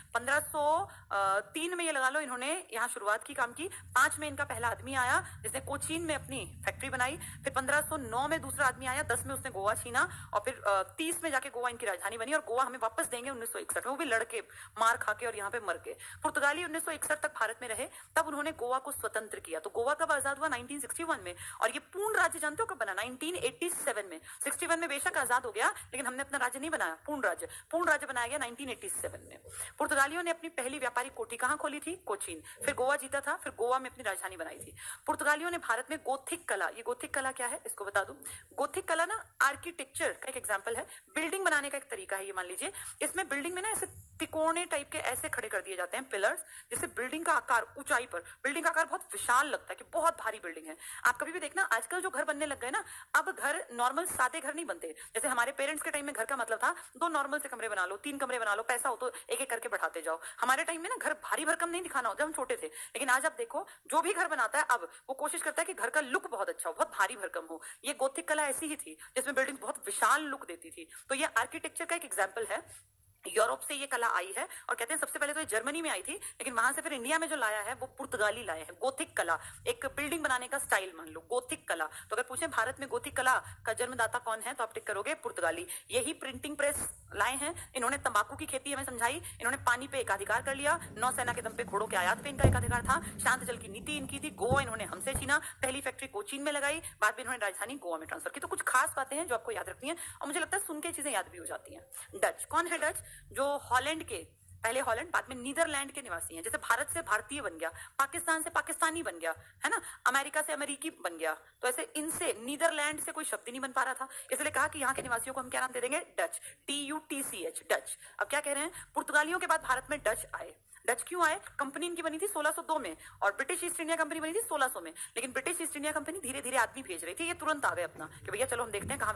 1503 में ये लगा लो इन्होंने यहाँ शुरुआत की काम की। 5 में इनका पहला आदमी आया जिसने कोचीन में अपनी फैक्ट्री बनाई, फिर 1509 में दूसरा आदमी आया, 10 में उसने गोवा छीना, और फिर 30 में जाके गोवा इनकी राजधानी बनी, और गोवा हमें वापस देंगे 1961 में, वो भी लड़के मार खा के और यहाँ पे मर के। पुर्तगाली 1961 तक भारत में रहे, तब उन्होंने गोवा को स्वतंत्र किया। तो गोवा कब आजाद हुआ, 1961 में, और ये पूर्ण राज्य जानते हो कब बना, 1987 में। 61 में बेशक आजाद हो गया, लेकिन हमने अपना राज्य नहीं बनाया, पूर्ण राज्य बनाया गया 1987 में। पुर्तगालियों ने अपनी पहली व्यापारिक कोठी कहां खोली थी, कोचीन, फिर गोवा जीता था, फिर गोवा में अपनी राजधानी बनाई थी। पुर्तगालियों ने भारत में गोथिक कला, ये गोथिक कला क्या है इसको बता दूं। गोथिक कला ना आर्किटेक्चर का एक एग्जांपल है, बिल्डिंग बनाने का एक तरीका है। ये मान लीजिए इसमें बिल्डिंग में ना ऐसे तिकोने टाइप के ऐसे खड़े कर दिए जाते हैं पिलर्स, जिससे बिल्डिंग का आकार, ऊंचाई पर बिल्डिंग का आकार बहुत विशाल लगता है कि बहुत भारी बिल्डिंग है। आप कभी भी देखना आजकल जो घर बनने लग गए ना, अब घर नॉर्मल सादे घर नहीं बनते। जैसे हमारे पेरेंट्स के टाइम में घर का मतलब था 2 नॉर्मल से कमरे बना लो, 3 कमरे बना लो, पैसा हो तो एक एक करके बढ़ाते जाओ। हमारे टाइम में ना घर भारी भरकम नहीं दिखाना होता, हम छोटे थे। लेकिन आज आप देखो जो भी घर बनाता है अब वो कोशिश करता है कि घर का लुक बहुत अच्छा हो, बहुत भारी भरकम हो। ये गोथिक कला ऐसी ही थी जिसमें बिल्डिंग बहुत विशाल लुक देती थी। तो ये आर्किटेक्चर का एक एग्जाम्पल है। यूरोप से ये कला आई है, और कहते हैं सबसे पहले तो ये जर्मनी में आई थी, लेकिन वहां से फिर इंडिया में जो लाया है वो पुर्तगाली लाए हैं। गोथिक कला एक बिल्डिंग बनाने का स्टाइल मान लो, गोथिक कला। तो अगर पूछे भारत में गोथिक कला का जन्मदाता कौन है, तो आप टिक करोगे पुर्तगाली। यही प्रिंटिंग प्रेस लाए हैं, इन्होंने तंबाकू की खेती हमें समझाई, इन्होंने पानी पे एकाधिकार कर लिया, नौसेना के दम पे घोड़ों के आयात पे इनका एकाधिकार था, शांत जल की नीति इनकी थी, गोवा इन्होंने हमसे छीना, पहली फैक्ट्री कोचीन में लगाई, बाद में इन्होंने राजधानी गोवा में ट्रांसफर की। तो कुछ खास बातें हैं जो आपको याद रखनी है, और मुझे लगता है सुन के चीजें याद भी हो जाती हैं। डच कौन है, डच जो हॉलैंड के, पहले हॉलैंड बाद में नीदरलैंड के निवासी हैं। जैसे भारत से भारतीय बन गया, पाकिस्तान से पाकिस्तानी बन गया, है ना, अमेरिका से अमेरिकी बन गया, तो ऐसे इनसे नीदरलैंड से कोई शब्द ही नहीं बन पा रहा था, इसलिए कहा कि यहाँ के निवासियों को हम क्या नाम दे देंगे, डच, TUTCH, डच। अब क्या कह रहे हैं, पुर्तगालियों के बाद भारत में डच आए। डच क्यों आए, कंपनी इनकी बनी थी 1602 में, और ब्रिटिश ईस्ट इंडिया कंपनी बनी थी 1600 में। लेकिन ब्रिटिश ईस्ट इंडिया कंपनी धीरे धीरे आदमी भेज रही थी, ये तुरंत आ गए अपना कि भैया चलो हम देखते हैं कहाँ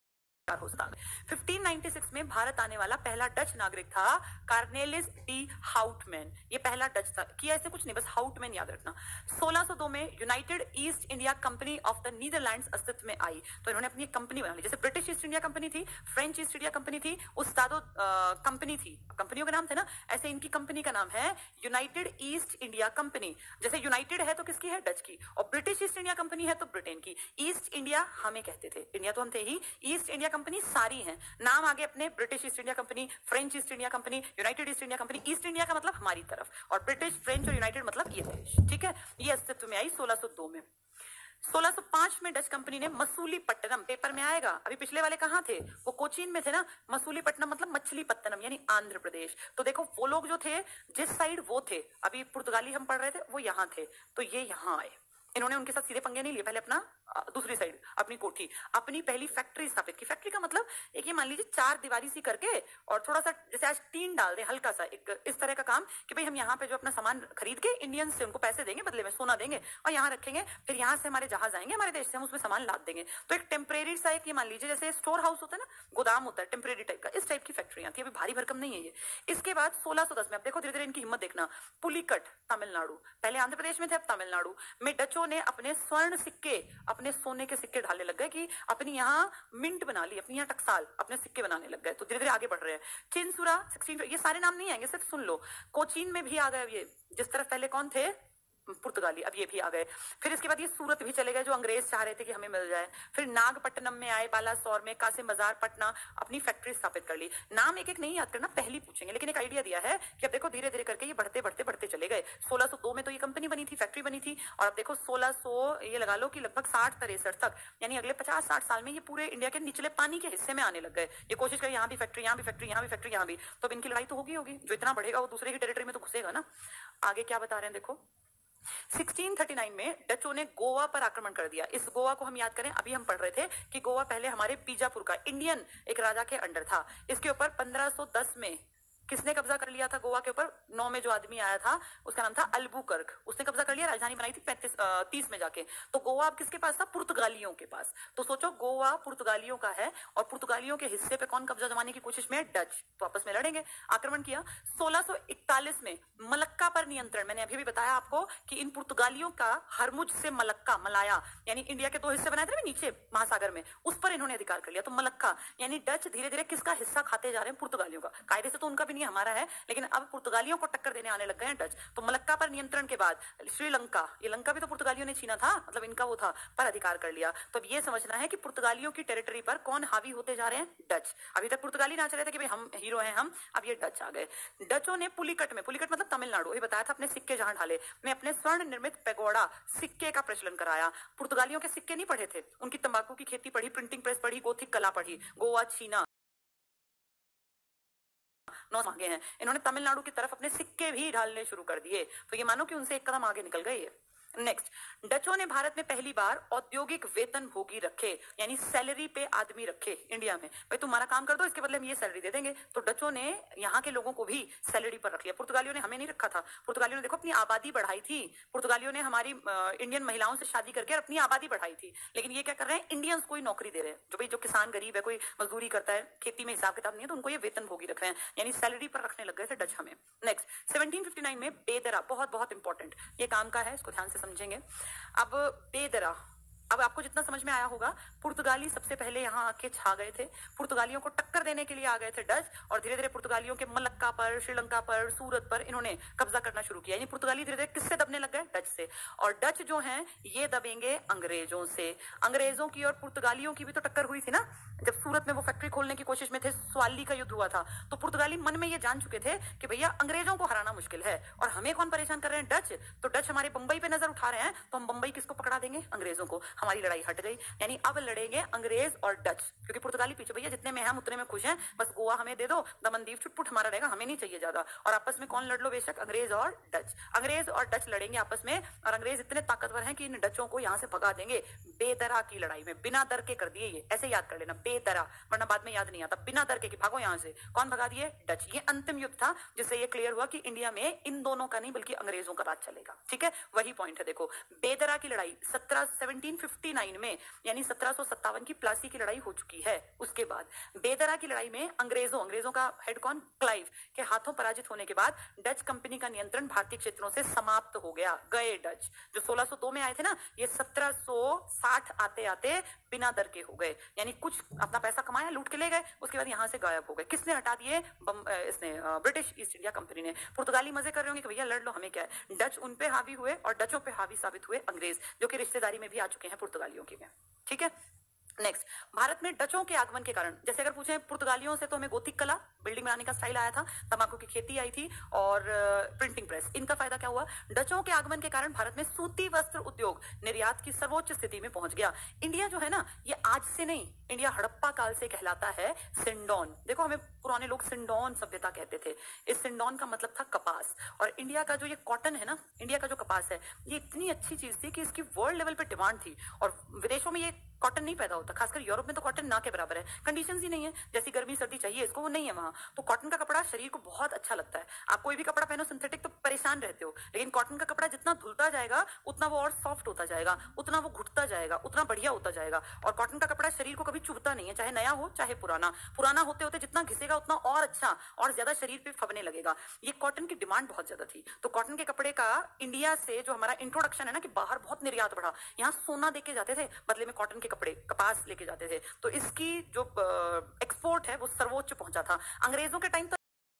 1596 में भारत आने वाला पहला डच नागरिक था कार्नेलिस डी हाउटमैन। ये पहला डच था, किया ऐसे कुछ नहीं, बस हाउटमैन याद रखना। 1602 में united east India company of the Netherlands अस्तित्व में आई, तो इन्होंने अपनी एक कंपनी बना ली। जैसे ब्रिटिश ईस्ट इंडिया कंपनी थी, फ्रेंच ईस्ट इंडिया कंपनी थी, उस्तादो कंपनी थी, कंपनियों के नाम थे ना, ऐसे इनकी कंपनी का नाम है यूनाइटेड ईस्ट इंडिया कंपनी। जैसे यूनाइटेड है तो किसकी है, डच की, और ब्रिटिश ईस्ट इंडिया कंपनी है तो ब्रिटेन की। ईस्ट इंडिया हमें कहते थे, इंडिया तो हम थे ही, ईस्ट इंडिया कंपनी सारी हैं, नाम आगे अपने British east India company, French east India company, united east India company. East India का मतलब हमारी तरफ, और ब्रिटिश, फ्रेंच और यूनाइटेड मतलब ये देश, ठीक है। ये अस्तित्व में आई 1602 में। 1605 में डच कंपनी ने मसूलीपट्टनम, पेपर में आएगा, अभी पिछले वाले कहाँ थे, वो कोचीन में थे ना, मसूलीपट्टनम मतलब मछलीपट्टनम यानी आंध्र प्रदेश। तो देखो वो लोग जो थे जिस साइड वो थे, अभी पुर्तगाली हम पढ़ रहे थे, वो यहाँ थे, तो ये यहाँ आए। इन्होंने उनके साथ सीधे पंगे नहीं लिए, पहले अपना दूसरी साइड अपनी कोठी, अपनी पहली फैक्ट्री स्थापित की। फैक्ट्री का मतलब एक ये मान लीजिए 4 दीवारी सी करके और थोड़ा सा जैसे आज टीन डाल दे हल्का सा, एक इस तरह का काम कि भाई हम यहाँ पे जो अपना सामान खरीद के इंडियंस से उनको पैसे देंगे, बदले में सोना देंगे और यहाँ रखेंगे, फिर यहाँ से हमारे जहाज आएंगे हमारे देश से, हम उसमें सामान लाद देंगे। तो एक टेम्परेरी सा एक ये मान लीजिए जैसे स्टोर हाउस होता है ना, गोदाम होता है टेम्परेरी टाइप का, इस टाइप की फैक्ट्रियां थी। अभी भारी भरकम नहीं है ये। इसके बाद 1610 में, अब देखो धीरे धीरे इनकी हिम्मत देखना, पुलिकट तमिलनाडु, पहले आंध्र प्रदेश में थे अब तमिलनाडु में, डचों ने अपने स्वर्ण सिक्के, अपने सोने के सिक्के ढालने लग गए कि अपनी यहाँ मिंट बना ली, अपनी यहाँ टकसाल, अपने सिक्के बनाने लग गए। तो धीरे धीरे आगे बढ़ रहे हैं। चिंसुरा 16, ये सारे नाम नहीं आएंगे, सिर्फ सुन लो। कोचीन में भी आ गए ये, जिस तरफ पहले कौन थे, पुर्तगाली, अब ये भी आ गए। फिर इसके बाद ये सूरत भी चले गए जो अंग्रेज चाह रहे थे कि हमें मिल जाए। फिर नागपट्टनम में आए, बालासोर में, कासिम बाजार, पटना, अपनी फैक्ट्री स्थापित कर ली। नाम एक एक नहीं याद करना, पहली पूछेंगे, लेकिन एक आइडिया दिया है कि अब देखो धीरे धीरे करके ये बढ़ते बढ़ते बढ़ते चले गए। 1602 में तो ये कंपनी बनी थी, फैक्ट्री बनी थी, और अब देखो 1600 ये लगा लो कि लगभग 60-63 तक, यानी अगले 50-60 साल में ये पूरे इंडिया के निचले पानी के हिस्से में आने लग गए। ये कोशिश करें यहाँ भी फैक्ट्री, यहाँ भी फैक्ट्री, यहाँ भी फैक्ट्री, यहाँ भी, तो इनकी लड़ाई तो होगी, जो इतना बढ़ेगा वो दूसरे की टेरिटरी में तो घुसेगा ना। आगे क्या बता रहे हैं देखो, 1639 में डचों ने गोवा पर आक्रमण कर दिया। इस गोवा को हम याद करें, अभी हम पढ़ रहे थे कि गोवा पहले हमारे बीजापुर का इंडियन एक राजा के अंडर था। इसके ऊपर 1510 में किसने कब्जा कर लिया था गोवा के ऊपर? 9 में जो आदमी आया था उसका नाम था अल्बुकर्क, उसने कब्जा कर लिया, राजधानी बनाई थी 30 में जाके। तो गोवा अब किसके पास था? पुर्तगालियों के पास। तो सोचो गोवा पुर्तगालियों का है और पुर्तगालियों के हिस्से पे कौन कब्जा जमाने की कोशिश में है? डच। तो आपस में लड़ेंगे, आक्रमण किया। 1641 में मलक्का पर नियंत्रण, मैंने अभी भी बताया आपको कि इन पुर्तगालियों का हरमुज से मलक्का, मलाया यानी इंडिया के 2 हिस्से बनाए थे नीचे महासागर में, उस पर इन्होंने अधिकार कर लिया। तो मलक्का यानी डच धीरे धीरे किसका हिस्सा खाते जा रहे हैं? पुर्तगालियों का। कायदे से तो उनका भी नहीं, हमारा है, लेकिन अब पुर्तगालियों को टक्कर देने आने लग गए हैं डच। तो मलक्का पर नियंत्रण के बाद श्रीलंका, ये लंका भी तो पुर्तगालियों ने छीना था, मतलब इनका वो था, पर अधिकार कर लिया। तो अब ये समझना है कि पुर्तगालियों की टेरिटरी पर कौन हावी होते जा रहे हैं? डच। अभी तक पुर्तगाली नाच रहे थे कि भाई हम हीरो हैं हम, अब ये डच आ गए। डचों ने पुलिकट में, पुलिकट मतलब तमिलनाडु, ये बताया था, अपने सिक्के जहां ढाले में अपने स्वर्ण निर्मित पैगोडा सिक्के का प्रचलन कराया। पुर्तगालियों के सिक्के नहीं पढ़े थे, उनकी तंबाकू की खेती पढ़ी, प्रिंटिंग प्रेस पढ़ी, गोथिक कला पढ़ी, गोवा, चीना 9 आगे हैं। इन्होंने तमिलनाडु की तरफ अपने सिक्के भी ढालने शुरू कर दिए। तो ये मानो कि उनसे एक कदम आगे निकल गए। नेक्स्ट, डचों ने भारत में पहली बार औद्योगिक वेतन भोगी रखे, यानी सैलरी पे आदमी रखे इंडिया में। भाई तुम्हारा काम कर दो, इसके बदले हम ये सैलरी दे देंगे। तो डचों ने यहाँ के लोगों को भी सैलरी पर रख लिया। पुर्तगालियों ने हमें नहीं रखा था। पुर्तगालियों ने देखो अपनी आबादी बढ़ाई थी, पुर्तगालियों ने हमारी इंडियन महिलाओं से शादी करके अपनी आबादी बढ़ाई थी। लेकिन ये क्या कर रहे हैं? इंडियंस को ही नौकरी दे रहे हैं। जो भाई जो किसान गरीब है, कोई मजदूरी करता है, खेती में हिसाब किताब नहीं है, तो उनको ये वेतन भोगी रख रहे हैं, यानी सैलरी पर रखने लग गए थे डच हमें। नेक्स्ट, 1759 में बेदरा, बहुत बहुत इंपॉर्टेंट ये काम का है, इसको ध्यान से समझेंगे। अब बेदरा, अब आपको जितना समझ में आया होगा, पुर्तगाली सबसे पहले यहाँ आके छा गए थे, पुर्तगालियों को टक्कर देने के लिए आ गए थे डच, और धीरे धीरे पुर्तगालियों के मलक्का पर, श्रीलंका पर, सूरत पर इन्होंने कब्जा करना शुरू किया। यानी पुर्तगाली धीरे धीरे किससे दबने लग गए? डच से। और डच जो हैं ये दबेंगे अंग्रेजों से। अंग्रेजों की और पुर्तगालियों की भी तो टक्कर हुई थी ना, जब सूरत में वो फैक्ट्री खोलने की कोशिश में थे, स्वाली का युद्ध हुआ था। तो पुर्तगाली मन में ये जान चुके थे कि भैया अंग्रेजों को हराना मुश्किल है, और हमें कौन परेशान कर रहे हैं? डच। तो डच हमारे बंबई पे नजर उठा रहे हैं, तो हम बंबई किसको पकड़ा देंगे? अंग्रेजों को। हमारी लड़ाई हट गई, यानी अब लड़ेंगे अंग्रेज और डच, क्योंकि पुर्तगाली पीछे, भैया जितने में हम उतने में खुश हैं, बस गोवा हमें दे दो, दमनदीप चुटपुट हमारा रहेगा, हमें नहीं चाहिए ज्यादा। और आपस में कौन लड़ लो बेशक, अंग्रेज और डच। अंग्रेज और डच लड़ेंगे आपस में, और अंग्रेज इतने ताकतवर हैं कि इन डचों को यहां से भगा देंगे। बेदरा की लड़ाई में बिना डर के कर दिए, ये ऐसे याद कर लेना, बेदरा, वरना बाद में याद नहीं आता। बिना डर के कि भागो यहां से, कौन भगा दिए? डच। ये अंतिम युद्ध था जिससे ये क्लियर हुआ कि इंडिया में इन दोनों का नहीं बल्कि अंग्रेजों का राज चलेगा। ठीक है, वही पॉइंट है। देखो बेदरा की लड़ाई 1759 में, यानी 1757 की प्लासी की लड़ाई हो चुकी है। उसके बाद बेदरा की लड़ाई में अंग्रेजों का हेड कौन? क्लाइव के हाथों पराजित होने के बाद डच कंपनी का नियंत्रण भारतीय क्षेत्रों से समाप्त हो गया। गए डच, जो 1602 में आए थे ना, ये 1760 आते आते बिना डर के हो गए, यानी कुछ अपना पैसा कमाया, लूट के ले गए, उसके बाद यहां से गायब हो गए। किसने हटा दिए? इसने, ब्रिटिश ईस्ट इंडिया कंपनी ने। पुर्तगाली मजे कर रहे होंगे कि भैया लड़ लो, हमें क्या है। डच उन पे हावी हुए और डचों पे हावी साबित हुए अंग्रेज, जो कि रिश्तेदारी में भी आ चुके हैं पुर्तगालियों की में। ठीक है। नेक्स्ट, भारत में डचों के आगमन के कारण, जैसे अगर पूछें पुर्तगालियों से, तो हमें गोथिक कला, बिल्डिंग बनाने का स्टाइल आया था, तंबाकू की खेती आई थी, और प्रिंटिंग प्रेस। इनका फायदा क्या हुआ? डचों के आगमन के कारण भारत में सूती वस्त्र उद्योग निर्यात की सर्वोच्च स्थिति में पहुंच गया। इंडिया जो है ना, ये आज से नहीं, इंडिया हड़प्पा काल से कहलाता है सिंडोन। देखो, हमें पुराने लोग सिंडोन सभ्यता कहते थे। इस सिंडोन का मतलब था कपास। और इंडिया का जो ये कॉटन है ना, इंडिया का जो कपास है, ये इतनी अच्छी चीज थी कि इसकी वर्ल्ड लेवल पे डिमांड थी, और विदेशों में ये कॉटन नहीं पैदा होता, खासकर यूरोप में तो कॉटन ना के बराबर है, कंडीशंस ही नहीं है। जैसी गर्मी सर्दी चाहिए इसको, वो नहीं है वहां। तो कॉटन का कपड़ा शरीर को बहुत अच्छा लगता है। आप कोई भी कपड़ा पहनो सिंथेटिक तो परेशान रहते हो, लेकिन कॉटन का कपड़ा जितना धुलता जाएगा उतना वो और सॉफ्ट होता जाएगा, उतना वो घुटता जाएगा, उतना बढ़िया होता जाएगा। और कॉटन का कपड़ा शरीर को कभी चुभता नहीं है, चाहे नया हो चाहे पुराना। पुराना होते होते जितना घिसेगा उतना और अच्छा और ज्यादा शरीर पे फबने लगेगा। ये कॉटन की डिमांड बहुत ज्यादा थी, तो कॉटन के कपड़े का इंडिया से जो हमारा इंट्रोडक्शन है ना, कि बाहर बहुत निर्यात बढ़ा, यहाँ सोना देके जाते थे, बदले में कॉटन के कपड़े, कपास लेके जाते थे। तो इसकी जो एक्सपोर्ट है वो सर्वोच्च पहुंचा था। अंग्रेजों के टाइम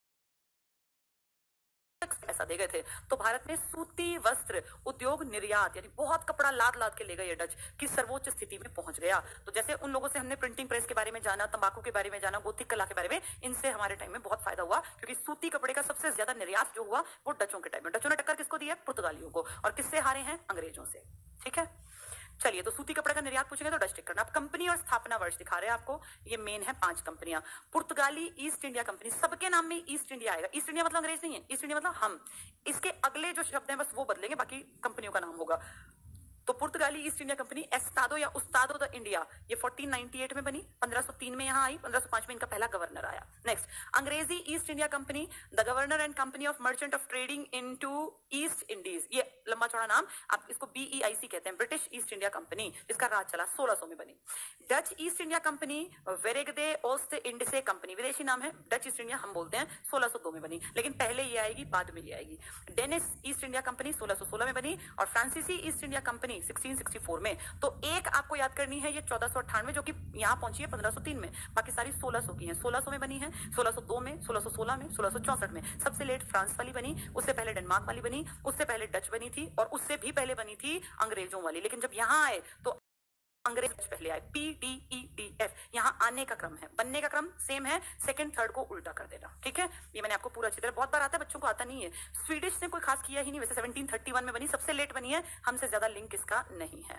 ऐसा दे गए थे। तो भारत में सूती वस्त्र उद्योग निर्यात, यानी बहुत कपड़ा लाद लाद के ले गए डच, की सर्वोच्च स्थिति में पहुंच गया। तो जैसे उन लोगों से हमने प्रिंटिंग प्रेस के बारे में जाना, तंबाकू के बारे में जाना, गोथिक कला के बारे में, इनसे हमारे टाइम में बहुत फायदा हुआ, क्योंकि सूती कपड़े का सबसे ज्यादा निर्यात जो हुआ वो डचों के टाइम में। डचों ने टक्कर किसको दी है? पुर्तगालियों को। और किससे हारे हैं? अंग्रेजों से। ठीक है। चलिए, तो सूती कपड़े का निर्यात पूछेंगे तो डच टिक करना। अब कंपनी और स्थापना वर्ष दिखा रहे हैं आपको, ये मेन है 5 कंपनियां। पुर्तगाली ईस्ट इंडिया कंपनी, सबके नाम में ईस्ट इंडिया आएगा। ईस्ट इंडिया मतलब अंग्रेज नहीं है, ईस्ट इंडिया मतलब हम। इसके अगले जो शब्द हैं बस वो बदलेंगे, बाकी कंपनियों का नाम होगा। तो पुर्तगाली ईस्ट इंडिया कंपनी एस्तादो या उस्तादो द इंडिया, ये 1498 में बनी, 1503 में यहां आई, 1505 में इनका पहला गवर्नर आया। नेक्स्ट, अंग्रेजी east India company, the governor and company of merchant of trading into east Indies, ये लंबा चौड़ा नाम, आप इसको BEIC कहते हैं, ब्रिटिश ईस्ट इंडिया कंपनी, जिसका राज चला 1600 में बनी। डच ईस्ट इंडिया कंपनी, वेरेगदे ओस्ट इंडिसे कंपनी, विदेशी नाम है, डच ईस्ट इंडिया हम बोलते हैं, 1602 में बनी, लेकिन पहले ये आएगी बाद में ये आएगी। डेनिस ईस्ट इंडिया कंपनी 1616 में बनी, और फ्रांसीसी ईस्ट इंडिया कंपनी 1664 में। तो एक आपको याद करनी है, ये 1498 जो कि यहां पहुंची है 1503 में, बाकी सारी 1600 की हैं। 1600 में बनी है, 1602 में, 1616 में, 1664 में। सबसे लेट फ्रांस वाली बनी, उससे पहले डेनमार्क वाली बनी, उससे पहले डच बनी थी, और उससे भी पहले बनी थी अंग्रेजों वाली। लेकिन जब यहां आए तो अंग्रेज पहले आए, PDEDF, यहां आने का क्रम है, बनने का क्रम सेम है, सेकंड थर्ड को उल्टा कर देना, ठीक है। ये मैंने आपको पूरा अच्छी तरह, बहुत बार आता है, बच्चों को आता नहीं है। स्वीडिश ने कोई खास किया ही नहीं, वैसे 1731 में बनी, सबसे लेट बनी है, हमसे ज्यादा लिंक इसका नहीं है।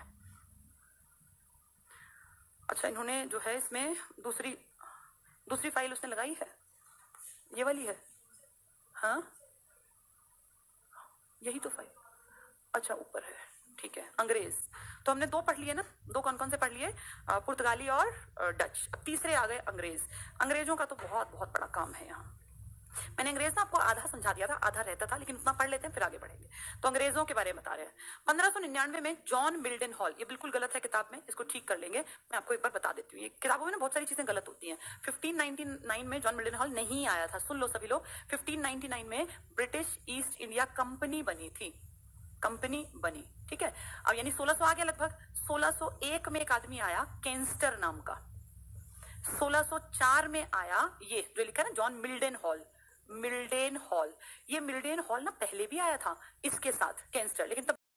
अच्छा, इन्होंने जो है इसमें दूसरी फाइल उसने लगाई है, ये वाली है, हाँ यही तो फाइल, अच्छा ऊपर है, ठीक है। अंग्रेज तो हमने 2 पढ़ लिए ना, 2 कौन कौन से पढ़ लिए, पुर्तगाली और डच। अब तीसरे आ गए अंग्रेज। अंग्रेजों का तो बहुत बहुत बड़ा काम है यहाँ। मैंने अंग्रेज ना आपको आधा समझा दिया था, आधा रहता था, लेकिन उतना पढ़ लेते हैं फिर आगे बढ़ेंगे। तो अंग्रेजों के बारे में बता रहे हैं। 1599 में जॉन मिल्टन हॉल, ये बिल्कुल गलत है किताब में, इसको ठीक कर लेंगे, मैं आपको एक बार बता देती हूँ। ये किताबों में ना बहुत सारी चीजें गलत होती हैं। 1599 में जॉन मिल्टन हॉल नहीं आया था, सुन लो सभी लोग। 1599 में ब्रिटिश ईस्ट इंडिया कंपनी बनी थी, कंपनी बनी, ठीक है। अब यानी 1600 आ गया लगभग। 1601 में एक आदमी आया केंस्टर नाम का, 1604 में आया ये जो लिखा है ना John Mildenhall, Mildenhall. ये मिल्डेन हॉल ना पहले भी आया था इसके साथ केंस्टर, लेकिन तब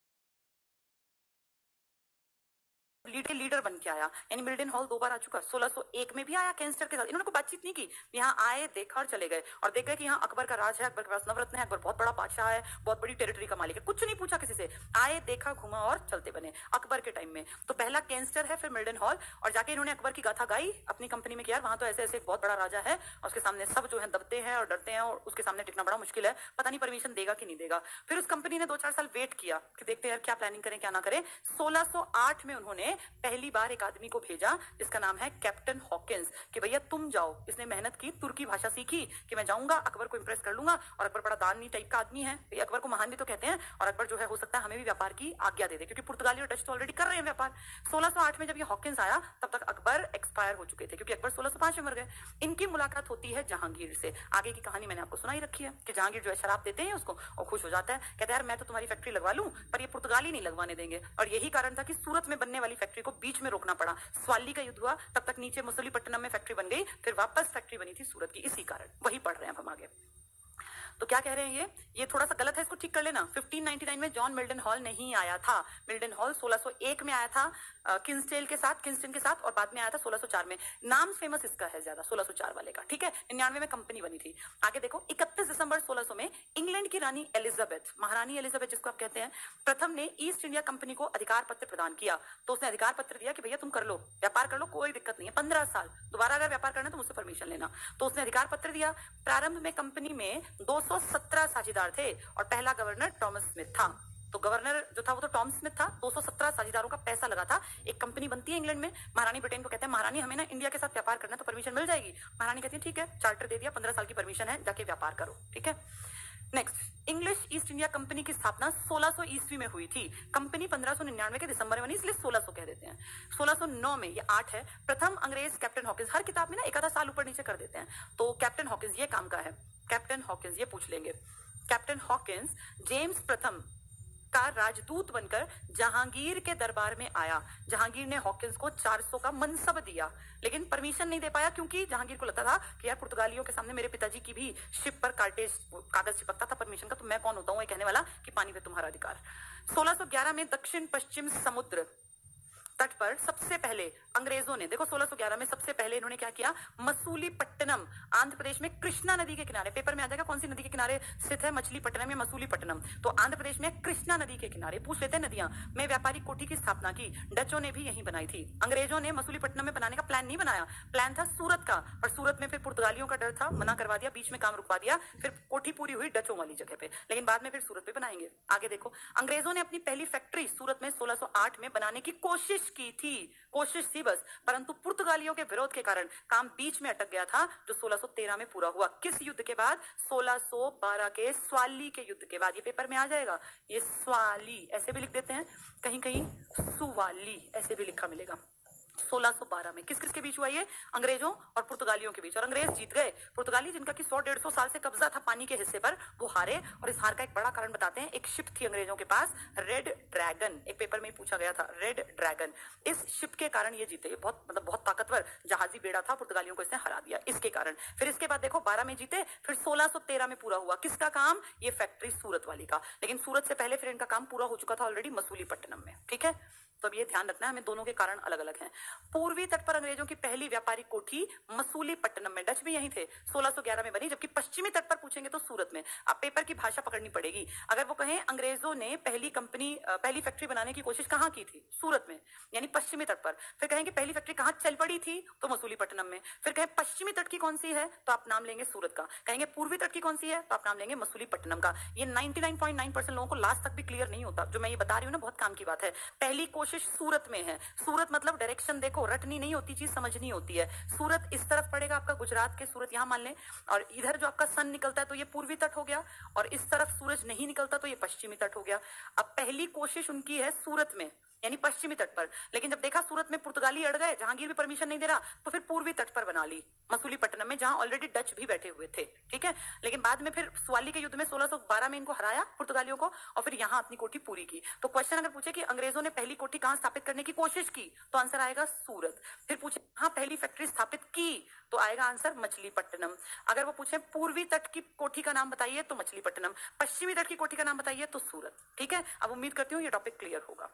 लीडर बन के आया, यानी मिल्डन हॉल 2 बार आ चुका। 1601 में भी आया केंस्टर के साथ, इन्होंने कोई बातचीत नहीं की, यहाँ आए, देखा और चले गए, और देख गए कि यहाँ अकबर का राज है, अकबर के पास नवरत्न है, अकबर बहुत बड़ा बादशाह है, बहुत बड़ी टेरिटरी का मालिक है। कुछ नहीं पूछा किसी से, आए, देखा, घुमा और चलते बने अकबर के टाइम में। तो पहला केंस्टर है, फिर मिल्डन हॉल, और जाके इन्होंने अकबर की गाथा गाई अपनी कंपनी में कि यार वहां तो ऐसे ऐसे एक बहुत बड़ा राजा है, और उसके सामने सब जो है दबते हैं और डरते हैं, और उसके सामने टिकना बड़ा मुश्किल है, पता नहीं परमिशन देगा कि नहीं देगा। फिर उस कंपनी ने 2-4 साल वेट किया कि देखते हैं यार क्या प्लानिंग करें क्या ना करें। 1608 में उन्होंने पहली बार एक आदमी को भेजा जिसका नाम है कैप्टन हॉकिंस, कि भैया तुम जाओ। इसने मेहनत की, तुर्की भाषा सीखी कि मैं जाऊंगा, अकबर को इंप्रेस कर लूंगा, और अकबर बड़ा दानी टाइप का आदमी है, अकबर को महान भी तो कहते हैं, और अकबर जो है हो सकता है हमें भी व्यापार की आज्ञा दे दे, क्योंकि पुर्तगाली और डच तो ऑलरेडी कर रहे हैं व्यापार। 1608 में जब ये हॉकिंस आया तब तक अकबर एक्सपायर हो चुके थे, क्योंकि अकबर 1605 में मर गए। इनकी मुलाकात होती है जहांगीर से। आगे की कहानी मैंने आपको सुनाई रखी है कि जहांगीर जो है शराब देते हैं उसको और खुश हो जाता है, कहता है यार मैं तो तुम्हारी फैक्ट्री लगवा लूं, पर ये पुर्तगाली नहीं लगवाने देंगे। और यही कारण था कि सूरत में बनने वाली फैक्ट्री को बीच में रोकना पड़ा। स्वाली का युद्ध हुआ, तब तक नीचे मसूलीपट्टनम में फैक्ट्री बन गई, फिर वापस फैक्ट्री बनी थी सूरत की, इसी कारण। वही पढ़ रहे हैं हम आगे। तो क्या कह रहे हैं ये थोड़ा सा गलत है, इसको ठीक कर लेना। 1599 में जॉन मिल्टन हॉल नहीं आया था, मिल्टन हॉल 1601 में आया था किंस्टन के साथ, और बाद में आया था 1604 में। नाम फेमस इसका है ज्यादा, 1604 वाले का, ठीक है। 99 में कंपनी बनी थी। आगे देखो, 31 दिसंबर 1600 में इंग्लैंड की रानी एलिजाबेथ, महारानी एलिजाबेथ जिसको आप कहते हैं, प्रथम ने ईस्ट इंडिया कंपनी को अधिकार पत्र प्रदान किया। तो उसने अधिकार पत्र दिया कि भैया तुम कर लो, व्यापार कर लो, कोई दिक्कत नहीं है, 15 साल दोबारा अगर व्यापार करना तो मुझसे परमिशन लेना। तो उसने अधिकार पत्र दिया। प्रारंभ में कंपनी में 217 साझेदार थे, और पहला गवर्नर टॉमस स्मिथ था। तो गवर्नर जो था वो तो टॉम स्मिथ था। 217 साझेदारों का पैसा लगा था। एक कंपनी बनती है इंग्लैंड में, महारानी ब्रिटेन को कहते हैं महारानी हमें ना इंडिया के साथ व्यापार करना है तो परमिशन मिल जाएगी। महारानी कहती है ठीक है, चार्टर दे दिया, 15 साल की परमिशन है, जाके व्यापार करो, ठीक है। Next, English east India company की स्थापना 1600 ईस्वी में हुई थी। कंपनी 1599 के दिसंबर में बनी, इसलिए 1600 कह देते हैं। 1609 में, ये 8 है, प्रथम अंग्रेज कैप्टन हॉकिंस। हर किताब में ना एक आधा साल ऊपर नीचे कर देते हैं। तो कैप्टन हॉकिंस ये काम का है, कैप्टन हॉकिंस ये पूछ लेंगे। कैप्टन हॉकिंस जेम्स प्रथम का राजदूत बनकर जहांगीर के दरबार में आया। जहांगीर ने हॉकिंस को 400 का मनसब दिया, लेकिन परमिशन नहीं दे पाया, क्योंकि जहांगीर को लगता था कि यार पुर्तगालियों के सामने मेरे पिताजी की भी शिप पर कागज चिपकता था परमिशन का, तो मैं कौन होता हूं ये कहने वाला कि पानी पे तुम्हारा अधिकार। 1611 में दक्षिण पश्चिम समुद्र तट पर सबसे पहले अंग्रेजों ने, देखो 1611 में सबसे पहले इन्होंने क्या किया, मसूलीपट्टनम आंध्र प्रदेश में कृष्णा नदी के किनारे, पेपर में आ जाएगा कौन सी नदी के किनारे स्थित है, मछलीपट्टनम या मसूलीपट्टनम, तो आंध्र प्रदेश में कृष्णा नदी के किनारे, पूछ लेते हैं नदियां, में व्यापारिक कोठी की स्थापना की। डचों ने भी यहीं बनाई थी। अंग्रेजों ने मसूलीपट्टनम में बनाने का प्लान नहीं बनाया, प्लान था सूरत का, और सूरत में फिर पुर्तगालियों का डर था, मना करवा दिया, बीच में काम रुकवा दिया, फिर कोठी पूरी हुई डचों वाली जगह पे, लेकिन बाद में फिर सूरत पे बनाएंगे। आगे देखो, अंग्रेजों ने अपनी पहली फैक्ट्री सूरत में 1608 में बनाने की कोशिश की थी, कोशिश थी बस, परंतु पुर्तगालियों के विरोध के कारण काम बीच में अटक गया था, जो 1613 में पूरा हुआ। किस युद्ध के बाद? 1612 के स्वाली के युद्ध के बाद। ये पेपर में आ जाएगा, ये स्वाली ऐसे भी लिख देते हैं, कहीं कहीं सुवाली ऐसे भी लिखा मिलेगा। 1612 में किस किस के बीच हुआ ये? अंग्रेजों और पुर्तगालियों के बीच, और अंग्रेज जीत गए। पुर्तगाली जिनका कि 100-150 साल से कब्जा था पानी के हिस्से पर, वो हारे, और इस हार का एक बड़ा कारण बताते हैं। एक शिप थी अंग्रेजों के पास, रेड ड्रैगन, एक पेपर में पूछा गया था, रेड ड्रैगन, इस शिप के कारण ये जीते। बहुत मतलब बहुत ताकतवर जहाजी बेड़ा था, पुर्तगालियों को इसने हरा दिया इसके कारण। फिर इसके बाद देखो 12 में जीते, फिर 1613 में पूरा हुआ। किसका काम? ये फैक्ट्री सूरत वाली का, लेकिन सूरत से पहले फिर इनका काम पूरा हो चुका था ऑलरेडी मसूलीपट्टनम में। ठीक है, तो अब ये ध्यान रखना है हमें, दोनों के कारण अलग अलग हैं। पूर्वी तट पर अंग्रेजों की पहली व्यापारिक कोठी मसूलीपट्टनम में, डच भी यहीं थे, 1611 में बनी, जबकि पश्चिमी तट पर पूछेंगे तो सूरत में। अब पेपर की भाषा पकड़नी पड़ेगी। अगर वो कहें अंग्रेजों ने पहली फैक्ट्री बनाने की कोशिश कहां की थी? सूरत में, यानी पश्चिमी तट पर। फिर कहेंगे पहली फैक्ट्री कहां चल पड़ी थी? तो मसूलीपट्टनम में। फिर कहें पश्चिमी तट की कौन सी है? तो आप नाम लेंगे सूरत का। कहेंगे पूर्वी तट की कौन सी है? तो आप नाम लेंगे मसूलीपट्टनम का। ये 99.9% लोगों को लास्ट तक भी क्लियर नहीं होता, जो मैं ये बता रही हूँ ना, बहुत काम की बात है। पहली कोशिश सूरत में है। सूरत मतलब डायरेक्शन देखो, रटनी नहीं होती चीज, समझनी होती है। सूरत इस तरफ पड़ेगा आपका, गुजरात के सूरत यहां मान लें, और इधर जो आपका सन निकलता है तो ये पूर्वी तट हो गया, और इस तरफ सूरज नहीं निकलता तो ये पश्चिमी तट हो गया। अब पहली कोशिश उनकी है सूरत में, यानी पश्चिमी तट पर, लेकिन जब देखा सूरत में पुर्तगाली अड़ गए, जहांगीर भी परमिशन नहीं दे रहा, तो फिर पूर्वी तट पर बना ली मसूलीपट्टनम में, जहां ऑलरेडी डच भी बैठे हुए थे। ठीक है, लेकिन बाद में फिर स्वाली के युद्ध में 1612 में इनको हराया पुर्तगालियों को, और फिर यहां अपनी कोठी पूरी की। तो क्वेश्चन अगर पूछे कि अंग्रेजों ने पहली कोठी कहां स्थापित करने की कोशिश की, तो आंसर आएगा सूरत। फिर पूछे कहां पहली फैक्ट्री स्थापित की, तो आएगा आंसर मछलीपट्टनम। अगर वो पूछे पूर्वी तट की कोठी का नाम बताइए, तो मछलीपट्टनम। पश्चिमी तट की कोठी का नाम बताइए, तो सूरत। ठीक है, अब उम्मीद करती हूँ ये टॉपिक क्लियर होगा।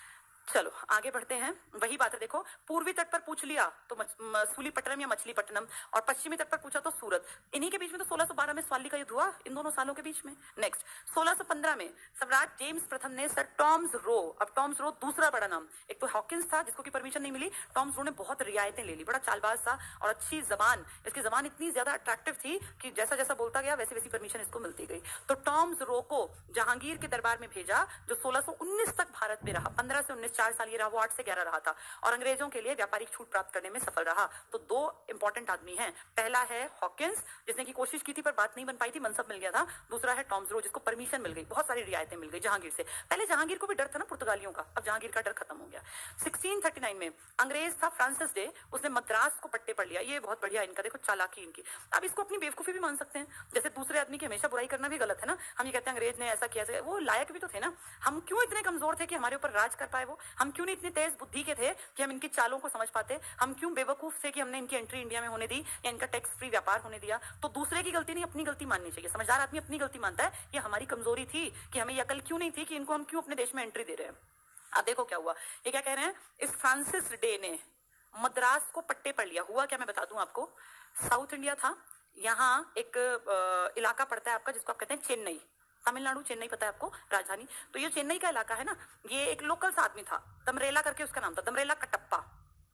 चलो आगे बढ़ते हैं। वही बात है, देखो पूर्वी तट पर पूछ लिया तो मसूलीपट्टनम या मछलीपट्टनम, और पश्चिमी तट पर पूछा तो सूरत। इन्हीं के बीच में तो 1612 में स्वाली का युद्ध हुआ, इन दोनों सालों के बीच में। नेक्स्ट 1615 में सम्राट जेम्स प्रथम ने सर टॉम्स रो, अब टॉम्स रो दूसरा बड़ा नाम, एक तो हॉकिंस था जिसको की परमिशन नहीं मिली, टॉम्स रो ने बहुत रियायतें ले ली, बड़ा चालबाज था और अच्छी जबान, इसकी जबान इतनी ज्यादा अट्रैक्टिव थी कि जैसा जैसा बोलता गया वैसी वैसी परमिशन इसको मिलती गई। तो टॉम्स रो को जहांगीर के दरबार में भेजा, जो 1619 तक भारत में रहा, 15 से 19 4 साल ये रहा, वो 8 से 11 रहा था, और अंग्रेजों के लिए व्यापारिक छूट प्राप्त करने में सफल रहा। तो दो इंपॉर्टेंट आदमी हैं, पहला है हॉकिंस जिसने की कोशिश की थी पर बात नहीं बन पाई थी, मनसब मिल गया था। दूसरा है टॉम्स रो जिसको परमिशन मिल गई, बहुत सारी रियायतें मिल गई जहांगीर से। पहले जहांगीर को भी डर था ना पुर्तगालियों का, अब जहांगीर का डर खत्म हो गया। 1639 में अंग्रेज था फ्रांसिस डे, उसने मद्रास को पट्टे पर लिया। ये बहुत बढ़िया इनका, देखो चालाकी इनकी। अब इसको अपनी बेवकूफी भी मान सकते हैं, जैसे दूसरे आदमी की हमेशा बुराई करना भी गलत है ना। हम ये कहते हैं अंग्रेज ने ऐसा किया, वो लायक भी तो थे ना। हम क्यों इतने कमजोर थे कि हमारे ऊपर राज कर पाए वो? हम क्यों नहीं इतने तेज बुद्धि के थे कि हम इनकी चालों को समझ पाते? हम क्यों बेवकूफ थे कि हमने इनकी एंट्री इंडिया में होने दी या इनका टैक्स फ्री व्यापार होने दिया? तो दूसरे की गलती नहीं, अपनी गलती माननी चाहिए। समझदार आदमी अपनी गलती मानता है, ये हमारी कमजोरी थी कि हमें ये अकल क्यों नहीं थी कि इनको हम क्यों अपने देश में एंट्री दे रहे हैं। अब देखो क्या हुआ, ये क्या कह रहे हैं, इस फ्रांसिस डे ने मद्रास को पट्टे पर लिया। हुआ क्या मैं बता दूं आपको, साउथ इंडिया था, यहाँ एक इलाका पड़ता है आपका जिसको आप कहते हैं चेन्नई, तमिलनाडु, चेन्नई पता है आपको राजधानी। तो ये चेन्नई का इलाका है ना, ये एक लोकल सा आदमी था, दमरेला करके उसका नाम था, दमरेला कटप्पा,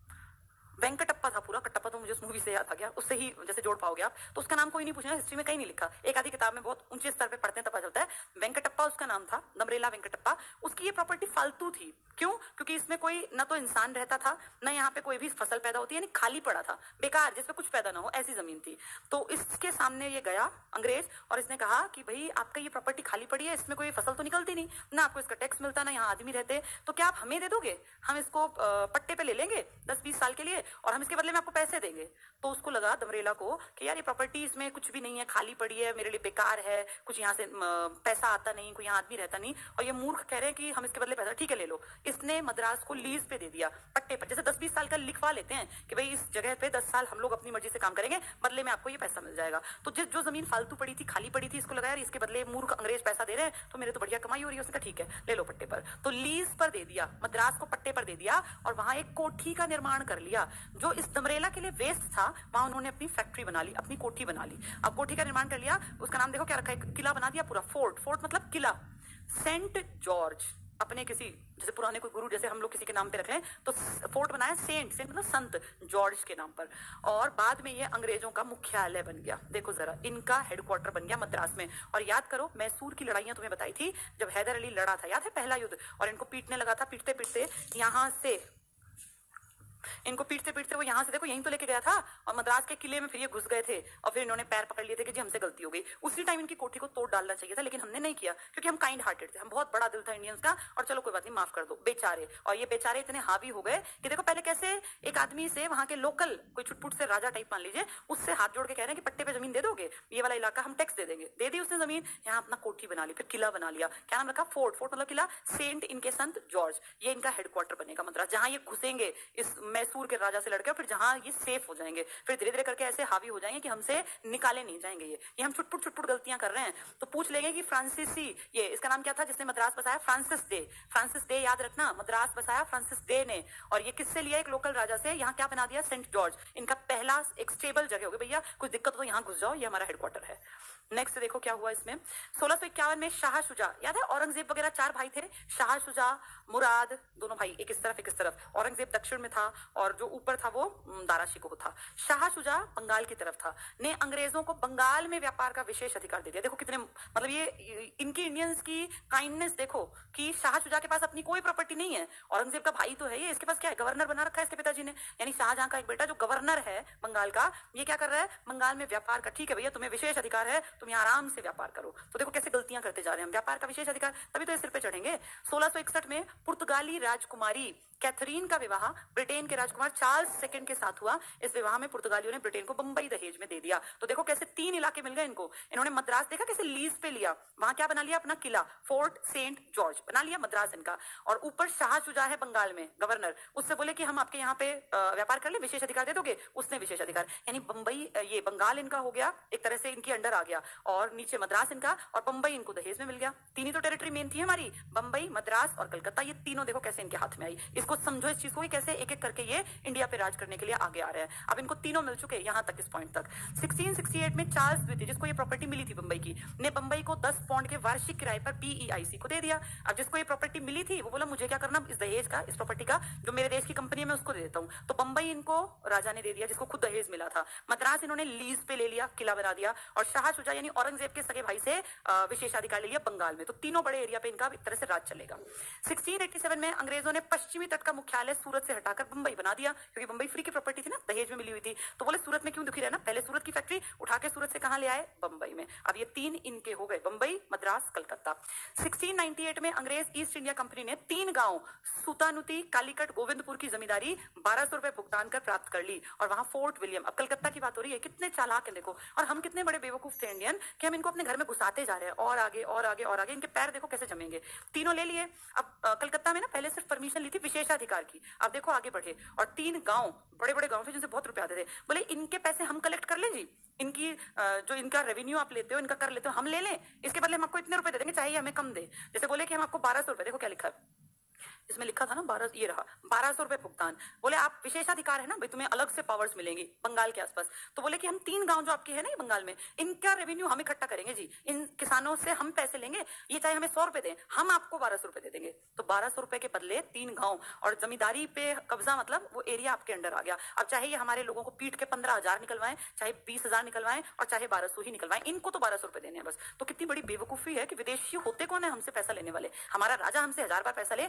वेंकटप्पा था पूरा, कटप्पा तो मुझे उस मूवी से याद आ गया, उससे ही जैसे जोड़ पाओगे आप। तो उसका नाम कोई नहीं पूछना, हिस्ट्री में कहीं नहीं लिखा, एक आधी किताब में बहुत ऊंचे स्तर पे पढ़ते हैं तब पता चलता है। वेंकटप्पा उसका नाम था, दमरेला वेंकटप्पा। उसकी ये प्रॉपर्टी फालतू थी, क्यों? क्योंकि इसमें कोई ना तो इंसान रहता था, ना यहाँ पे कोई भी फसल पैदा होती है, यानी खाली पड़ा था, बेकार, जिसपे कुछ पैदा ना हो, ऐसी जमीन थी। तो इसके सामने ये गया अंग्रेज, और इसने कहा कि भाई आपका ये प्रॉपर्टी खाली पड़ी है, इसमें कोई फसल तो निकलती नहीं, ना आपको इसका टैक्स मिलता, ना यहाँ आदमी रहते, तो क्या आप हमें दे दोगे? हम इसको पट्टे पे ले लेंगे 10-20 साल के लिए, और हम इसके बदले में आपको पैसे देंगे। तो उसको लगा दमरेला को कि यार ये प्रॉपर्टी इसमें कुछ भी नहीं है, खाली पड़ी है, मेरे लिए बेकार है, कुछ यहाँ से पैसा आता नहीं, कोई यहाँ आदमी रहता नहीं, और ये मूर्ख कह रहे हैं कि हम इसके बदले पैसा, ठीक है ले लो। इसने मद्रास को लीज पे दे दिया, पट्टे पर, जैसे 10-20 साल का लिखवा लेते हैं कि भाई इस जगह पे 10 साल हम लोग अपनी मर्जी से काम करेंगे, बदले में आपको ये पैसा मिल जाएगा। तो जो जमीन फालतू पड़ी थी, खाली पड़ी थी, इसको लगा यार इसके बदले मूर्ख अंग्रेज पैसा दे रहे हैं तो मेरे तो बढ़िया कमाई हो रही है, उसने कहा ठीक है ले लो पट्टे पर। तो लीज पर दे दिया, मद्रास को पट्टे पर दे दिया, और वहां एक कोठी का निर्माण कर लिया। जो इस दमरेला के लिए वेस्ट था, वहां उन्होंने अपनी फैक्ट्री बना ली, अपनी कोठी बना ली। अब कोठी का निर्माण कर लिया, उसका नाम देखो क्या रखा है, किला बना दिया पूरा, फोर्ट। फोर्ट मतलब किला। सेंट जॉर्ज, अपने किसी जैसे पुराने कोई गुरु जैसे हम लोग किसी के नाम पे रख लें, तो फोर्ट बनाया सेंट, सेंट मतलब संत जॉर्ज के नाम पर। और बाद में ये अंग्रेजों का मुख्यालय बन गया। देखो जरा, इनका हेडक्वार्टर बन गया मद्रास में। और याद करो, मैसूर की लड़ाइयां तुम्हें बताई थी, जब हैदर अली लड़ा था, याद है पहला युद्ध, और इनको पीटने लगा था, पीटते पीटते यहां से, इनको पीटते पीटते वो यहां से देखो यहीं तो लेके गया था, और मद्रास के किले में फिर ये घुस गए थे, और फिर इन्होंने पैर पकड़ लिए थे कि जी हमसे गलती हो गई। उसी टाइम इनकी कोठी को तोड़ डालना चाहिए था, लेकिन हमने नहीं किया, क्योंकि हम काइंड हार्टेड थे, हम बहुत बड़ा दिल था इंडियंस का, और चलो कोई बात नहीं, माफ कर दो बेचारे। और ये बेचारे इतने हावी हो गए कि देखो पहले कैसे एक आदमी से, वहां के लोकल कोई छुटपुट से राजा टाइप मान लीजिए, उससे हाथ जोड़ के कह रहे हैं कि पट्टे पे जमीन दे दोगे, ये वाला इलाका हम टैक्स दे देंगे। दे दी उसने जमीन, यहाँ अपना कोठी बना ली, फिर किला बना लिया। क्या नाम रखा, फोर्ट। फोर्ट मतलब किला। सेंट इनके संत जॉर्ज, ये इनका हेडक्वार्टर बनेगा मद्रास, जहां ये घुसेंगे इस मैसूर के राजा से लड़के, फिर जहां ये सेफ हो जाएंगे, फिर धीरे धीरे करके ऐसे हावी हो जाएंगे कि हमसे निकाले नहीं जाएंगे। ये हम छुटपुट छुटपुट गलतियां कर रहे हैं। तो पूछ लेंगे कि फ्रांसीसी, ये इसका नाम क्या था जिसने मद्रास बसाया, फ्रांसिस डे। फ्रांसिस डे याद रखना, मद्रास बसाया फ्रांसिस डे ने। और ये किससे लिया, एक लोकल राजा से। यहाँ क्या बना दिया, सेंट जॉर्ज। इनका पहला एक स्टेबल जगह हो गई, भैया कुछ दिक्कत हो तो यहाँ घुस जाओ, ये हमारा हेडक्वार्टर है। नेक्स्ट देखो क्या हुआ इसमें, 1651 में शाह शुजा, याद है औरंगजेब वगैरह 4 भाई थे, शाह शुजा, मुराद, दोनों भाई, एक इस तरफ एक इस तरफ। औरंगजेब दक्षिण में था, और जो ऊपर था वो दारा शिकोह था। शाह शुजा बंगाल की तरफ था, ने अंग्रेजों को बंगाल में व्यापार का विशेष अधिकार दे दिया। देखो कितने, मतलब ये इनकी इंडियंस की काइंडनेस देखो, कि शाह शुजा के पास अपनी कोई प्रॉपर्टी नहीं है, औरंगजेब का भाई तो है ये, इसके पास क्या है, गवर्नर बना रखा है इसके पिताजी ने। यानी शाहजहां का एक बेटा जो गवर्नर है बंगाल का, ये क्या कर रहा है, बंगाल में व्यापार का, ठीक है भैया तुम्हें विशेष अधिकार है, तुम यहाँ आराम से व्यापार करो। तो देखो कैसे गलतियां करते जा रहे हैं हम, व्यापार का विशेष अधिकार, तभी तो ये सिर पे चढ़ेंगे। 1661 में पुर्तगाली राजकुमारी कैथरीन का विवाह ब्रिटेन के राजकुमार चार्ल्स सेकंड के साथ हुआ। इस विवाह में पुर्तगालियों ने ब्रिटेन को बंबई दहेज में दे दिया। तो देखो कैसे 3 इलाके मिल गए इनको। इन्होंने मद्रास देखा कैसे लीज पे लिया, वहां क्या बना लिया, अपना किला, फोर्ट सेंट जॉर्ज बना लिया मद्रास इनका। और ऊपर शाह शुजा है बंगाल में गवर्नर, उससे बोले कि हम आपके यहाँ पे व्यापार कर ले, विशेष अधिकार दे दोगे, उसने विशेष अधिकार, यानी बंबई, ये बंगाल इनका हो गया, एक तरह से इनकी अंडर आ गया, और नीचे मद्रास इनका, और बंबई इनको दहेज में मिल गया। 3 ही तो टेरिटरी मेन थी हमारी, बंबई, मद्रास और कलकत्ता, ये तीनों देखो कैसे इनके हाथ में आई। इसको समझो इस चीज को, कैसे एक एक करके ये इंडिया पे राज करने के लिए आगे आ रहे हैं। अब इनको तीनों मिल चुके यहां तक, इस पॉइंट तक। 1668 में चार्ल्स द्वितीय, जिसको ये प्रॉपर्टी मिली थी बंबई की, ने बंबई को 10 पाउंड के वार्षिक किराए पर PEIC को दे दिया। अब जिसको ये प्रॉपर्टी मिली थी वो बोला मुझे क्या करना, इस दहेज का, इस प्रॉपर्टी का जो मेरे देश की कंपनी है मैं उसको दे देता हूं। तो बंबई इनको राजा ने दे दिया, जिसको खुद दहेज मिला था। मद्रास इन्होंने लीज पे ले लिया, किला बना दिया, और शाह शुजा यानी औरंगजेब के सगे भाई से विशेषाधिकार ले लिया बंगाल में। तो तीनों बड़े एरिया पे इनका एक तरह से राज चलेगा। 1687 में अंग्रेजों ने पश्चिमी तट का मुख्यालय सूरत से हटाकर बंबई बना दिया, क्योंकि बंबई फ्री की प्रॉपर्टी थी ना, दहेज में मिली हुई थी। तो बोले सूरत में क्यों दुखी रहना, पहले सूरत की फैक्ट्री उठा के सूरत से कहां ले आए, बंबई में। अब ये 3 इनके हो गए, बंबई, मद्रास, कलकत्ता। 1698 में अंग्रेज ईस्ट इंडिया कंपनी ने 3 गांव सुतानुती, कालीकट, गोविंदपुर की जमींदारी 1200 रुपए भुगतान कर प्राप्त कर ली, और वहां फोर्ट विलियम। अब कलकत्ता की बात हो रही है, कितने चालाक है देखो, और हम कितने बड़े बेवकूफ थे इंडियन कि हम इनको अपने घर में घुसाते जा रहे हैं, और आगे और आगे और आगे, इनके पैर देखो कैसे जमेंगे। तीनों ले लिए। अब कलकत्ता में ना पहले सिर्फ परमिशन ली थी विशेषाधिकार की, अब देखो आगे बढ़े, और 3 गांव, बड़े बड़े गांव थे जिनसे बहुत रुपए आते थे, बोले इनके पैसे हम कलेक्ट कर लें जी, इनकी जो इनका रेवेन्यू आप लेते हो, इनका कर लेते हो, हम ले लें, इसके बदले हम आपको इतने रुपए दे देंगे, चाहिए हमें कम दे। जैसे बोले कि हम आपको 1200 रुपए, देखो क्या लिखा है इसमें, लिखा था ना 12, ये रहा 1200 रुपए भुगतान। बोले आप विशेषाधिकार है ना भाई, तुम्हें अलग से पावर्स मिलेंगी बंगाल के आसपास। तो बोले कि हम 3 गांव जो आपके है ना बंगाल में, इनका रेवेन्यू हम इकट्ठा करेंगे जी, इन किसानों से हम पैसे लेंगे, ये चाहे हमें 100 रुपए दें, हम आपको 1200 रुपए दे देंगे। तो 1200 रुपए के बदले 3 गांव, और जमींदारी पे कब्जा, मतलब वो एरिया आपके अंडर आ गया। अब चाहे ये हमारे लोगों को पीट के 15,000 निकलवाएं, चाहे 20,000 निकलवाएं, और चाहे 1200 ही निकलवाएं, इनको तो 1200 रुपए देने हैं बस। तो कितनी बड़ी बेवकूफी है कि विदेशी होते कौन है हमसे पैसा लेने वाले, हमारा राजा हमसे 1000 बार पैसा ले, विदेशी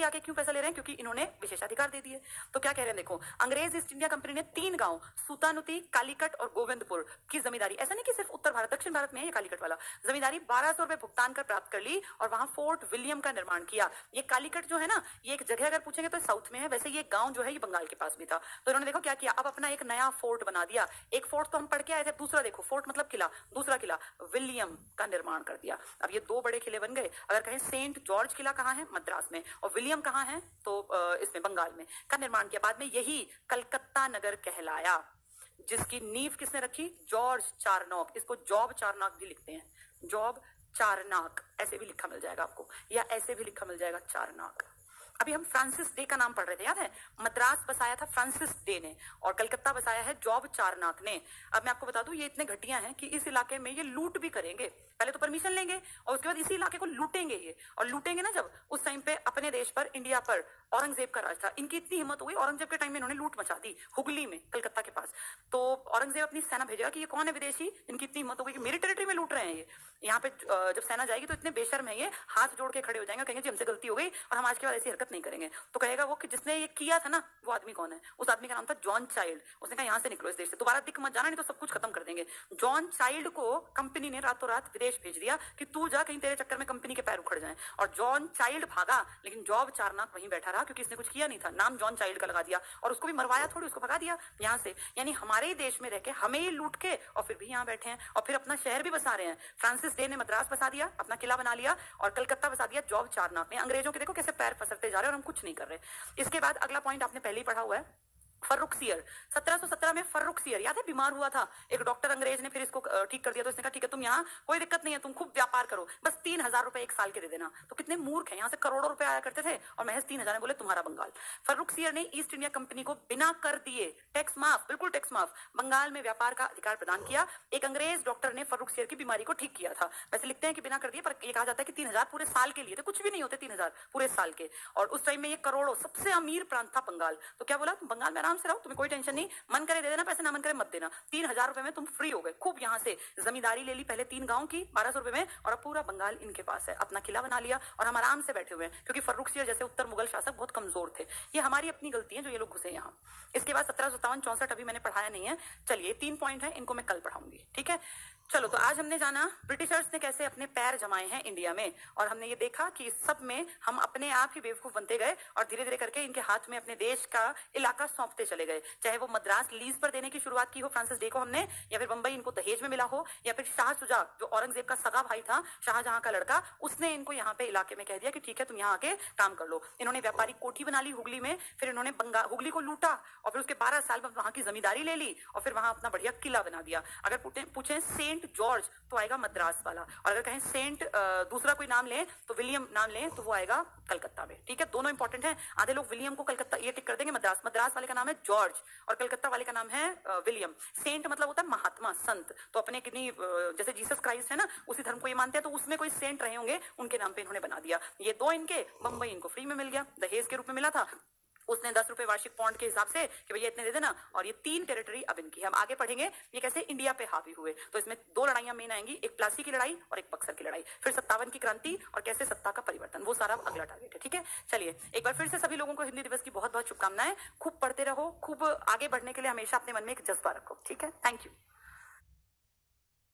बाकी आके क्यों पैसा ले रहे हैं? क्योंकि इन्होंने विशेषाधिकार दे दिए। तो क्या कह रहे हैं देखो, अंग्रेज ईस्ट इंडिया कंपनी ने 3 गांव सूतानुती, कालीकट और गोविंदपुर की जमींदारी, ऐसा नहीं कि सिर्फ उत्तर भारत, दक्षिण भारत में है ये कालीकट वाला, जमींदारी 1200 रुपए भुगतान कर प्राप्त कर ली और वहां फोर्ट विलियम का निर्माण किया। ये कालीकट जो है ना, ये एक जगह अगर पूछेंगे तो साउथ में है, वैसे ये गांव जो है ये बंगाल के पास भी था। तो इन्होंने देखो क्या किया, अब अपना एक नया फोर्ट बना दिया। एक फोर्ट तो हम पढ़ के आए थे, दूसरा देखो, फोर्ट मतलब किला, दूसरा किला विलियम का निर्माण कर दिया। अब ये 2 बड़े किले बन गए। अगर कहें सेंट जॉर्ज किला कहाँ है? मद्रास में। और विलियम कहाँ है? तो इसमें बंगाल में, का निर्माण किया। बाद में यही कलकत्ता नगर कहलाया, जिसकी नींव किसने रखी? George Charnock. इसको जॉब चारनॉक भी लिखते हैं, जॉब चारनाक, ऐसे भी लिखा मिल जाएगा आपको, या ऐसे भी लिखा मिल जाएगा चारनाक। अभी हम फ्रांसिस डे का नाम पढ़ रहे थे, याद है? मद्रास बसाया था फ्रांसिस डे ने और कलकत्ता बसाया है जॉब चारनाक ने। अब मैं आपको बता दूं, ये इतने घटिया हैं कि इस इलाके में ये लूट भी करेंगे। पहले तो परमिशन लेंगे और उसके बाद इसी इलाके को लूटेंगे ये। और लूटेंगे ना जब, उस टाइम पे अपने देश पर, इंडिया पर औरंगजेब का राज था। इनकी इतनी हिम्मत हो गई, औरंगजेब के टाइम में इन्होंने लूट मचा दी हुगली में, कलकत्ता के पास। तो औरंगजेब अपनी सेना भेजेगा कि ये कौन है विदेशी, इनकी इतनी हिम्मत हो गई कि मेरी टेरिटरी में लूट रहे हैं ये। यहाँ पे जब सेना जाएगी तो इतने बेशर्म है ये, हाथ जोड़ के खड़े हो जाएंगे, कहेंगे जी हमसे गलती हो गई और हम आज के बाद ऐसी हरकत नहीं करेंगे। तो कहेगा वो कि जिसने ये किया था ना, वो आदमी कौन है? उस आदमी का नाम था जॉन चाइल्ड। उसने कहा यहाँ से निकलो, इस देश से दोबारा दिख मत जाना, नहीं तो सब कुछ खत्म कर देंगे। जॉन चाइल्ड को कंपनी ने रातों रात विदेश भेज दिया कि तू जा, कहीं तेरे चक्कर में कंपनी के पैर उखड़ जाएं। और जॉन चाइल्ड भागा, लेकिन जॉब चारनाक वहीं बैठा रहा, क्योंकि इसने कुछ किया नहीं था। नाम जॉन चाइल्ड का लगा दिया और उसको भी मरवाया थोड़ी, उसको भगा दिया यहाँ से। यानी हमारे ही देश में रह के हमें ही लूट के और फिर भी यहाँ बैठे हैं और फिर अपना शहर भी बसा रहे हैं। फ्रांसिस डे ने मद्रास बसा दिया, अपना किला बना लिया, और कलकत्ता बसा दिया जॉब चारनाक ने। अंग्रेजों के देखो कैसे पैर फसरते जा रहे हैं और हम कुछ नहीं कर रहे। इसके बाद अगला पॉइंट आपने पहले ही पढ़ा हुआ है, फर्रुखसियर। 1717 में फर्रुखसियर, याद है? बीमार हुआ था एक डॉक्टर अंग्रेज ने, फिर इसको ठीक कर दिया। तो इसने कहा ठीक है, तुम यहाँ कोई दिक्कत नहीं है, तुम खूब व्यापार करो, बस 3000 रुपए 1 साल के दे देना। तो कितने मूर्ख हैं, यहाँ से करोड़ों रुपए आया करते थे और महज 3000 में बोले तुम्हारा बंगाल। फर्रुखसियर ने ईस्ट इंडिया कंपनी को बिना कर दिए, टैक्स माफ, बिल्कुल टैक्स माफ, बंगाल में व्यापार का अधिकार प्रदान किया। एक अंग्रेज डॉक्टर ने फर्रुखसियर की बीमारी को ठीक किया था। वैसे लिखते हैं कि बिना कर दिए, पर यह कहा जाता है कि 3000 पूरे साल के लिए थे, कुछ भी नहीं होते 3000 पूरे साल के। और उस टाइम में ये करोड़ों, सबसे अमीर प्रांत था बंगाल। तो क्या बोला, तुम बंगाल में आराम से रहो, तुम्हें कोई टेंशन नहीं, मन करे दे देना पैसे, ना मन करे मत देना। 3000 रुपए में तुम फ्री हो गए। खूब यहाँ से जमींदारी ले ली, पहले 3 गांव की 1200 रुपए में, और अब पूरा बंगाल इनके पास है। अपना किला बना लिया और हम आराम से बैठे हुए हैं, क्योंकि फर्रुखसियर जैसे उत्तर मुगल शासक बहुत कमजोर थे। ये हमारी अपनी गलती है जो ये लोग घुसे यहाँ। इसके बाद 1757-64 अभी मैंने पढ़ाया नहीं है। चलिए 3 पॉइंट है, इनको मैं कल पढ़ाऊंगी, ठीक है? चलो, तो आज हमने जाना ब्रिटिशर्स ने कैसे अपने पैर जमाए हैं इंडिया में, और हमने ये देखा कि इस सब में हम अपने आप ही बेवकूफ बनते गए और धीरे धीरे करके इनके हाथ में अपने देश का इलाका सौंपते चले गए। चाहे वो मद्रास लीज पर देने की शुरुआत की हो फ्रांसिस डे को हमने, या फिर बंबई इनको दहेज में मिला हो, या फिर शाह सुजा जो औरंगजेब का सगा भाई था, शाहजहां का लड़का, उसने इनको यहाँ पे इलाके में कह दिया कि ठीक है तुम यहाँ आके काम कर लो। इन्होंने व्यापारिक कोठी बना ली हुगली में, फिर इन्होंने हुगली को लूटा और फिर उसके 12 साल बाद वहां की जमींदारी ले ली और फिर वहां अपना बढ़िया किला बना दिया। अगर पूछे सेंट जॉर्ज तो आएगा मद्रास वाला, और अगर कहें सेंट दूसरा कोई नाम ले तो विलियम नाम ले तो वो आएगा कलकत्ता में, ठीक है? दोनों इंपॉर्टेंट है। आधे लोग विलियम को कलकत्ता ये टिक कर देंगे, मद्रास वाले का नाम है जॉर्ज और कलकत्ता वाले का नाम है विलियम। सेंट मतलब होता है महात्मा, संत। तो अपने कितनी जैसे जीसस क्राइस्ट है ना, उसी धर्म को ये मानते हैं, तो उसमें कोई सेंट रहे होंगे, उनके नाम पे इन्होंने बना दिया। ये 2 इनके, बंबई इनको फ्री में मिल गया, दहेज के रूप में मिला था। उसने 10 रुपए वार्षिक पौंड के हिसाब से कि भैया इतने दे देना, और ये 3 टेरिटरी अब इनकी। हम आगे पढ़ेंगे ये कैसे इंडिया पे हावी हुए। तो इसमें 2 लड़ाइयां मेन आएंगी, एक प्लासी की लड़ाई और एक बक्सर की लड़ाई, फिर 57 की क्रांति और कैसे सत्ता का परिवर्तन, वो सारा अगला टारगेट है, ठीक है? चलिए एक बार फिर से सभी लोगों को हिंदी दिवस की बहुत बहुत शुभकामनाएं। खूब पढ़ते रहो, खूब आगे बढ़ने के लिए हमेशा अपने मन में एक जज्बा रखो, ठीक है? Thank you.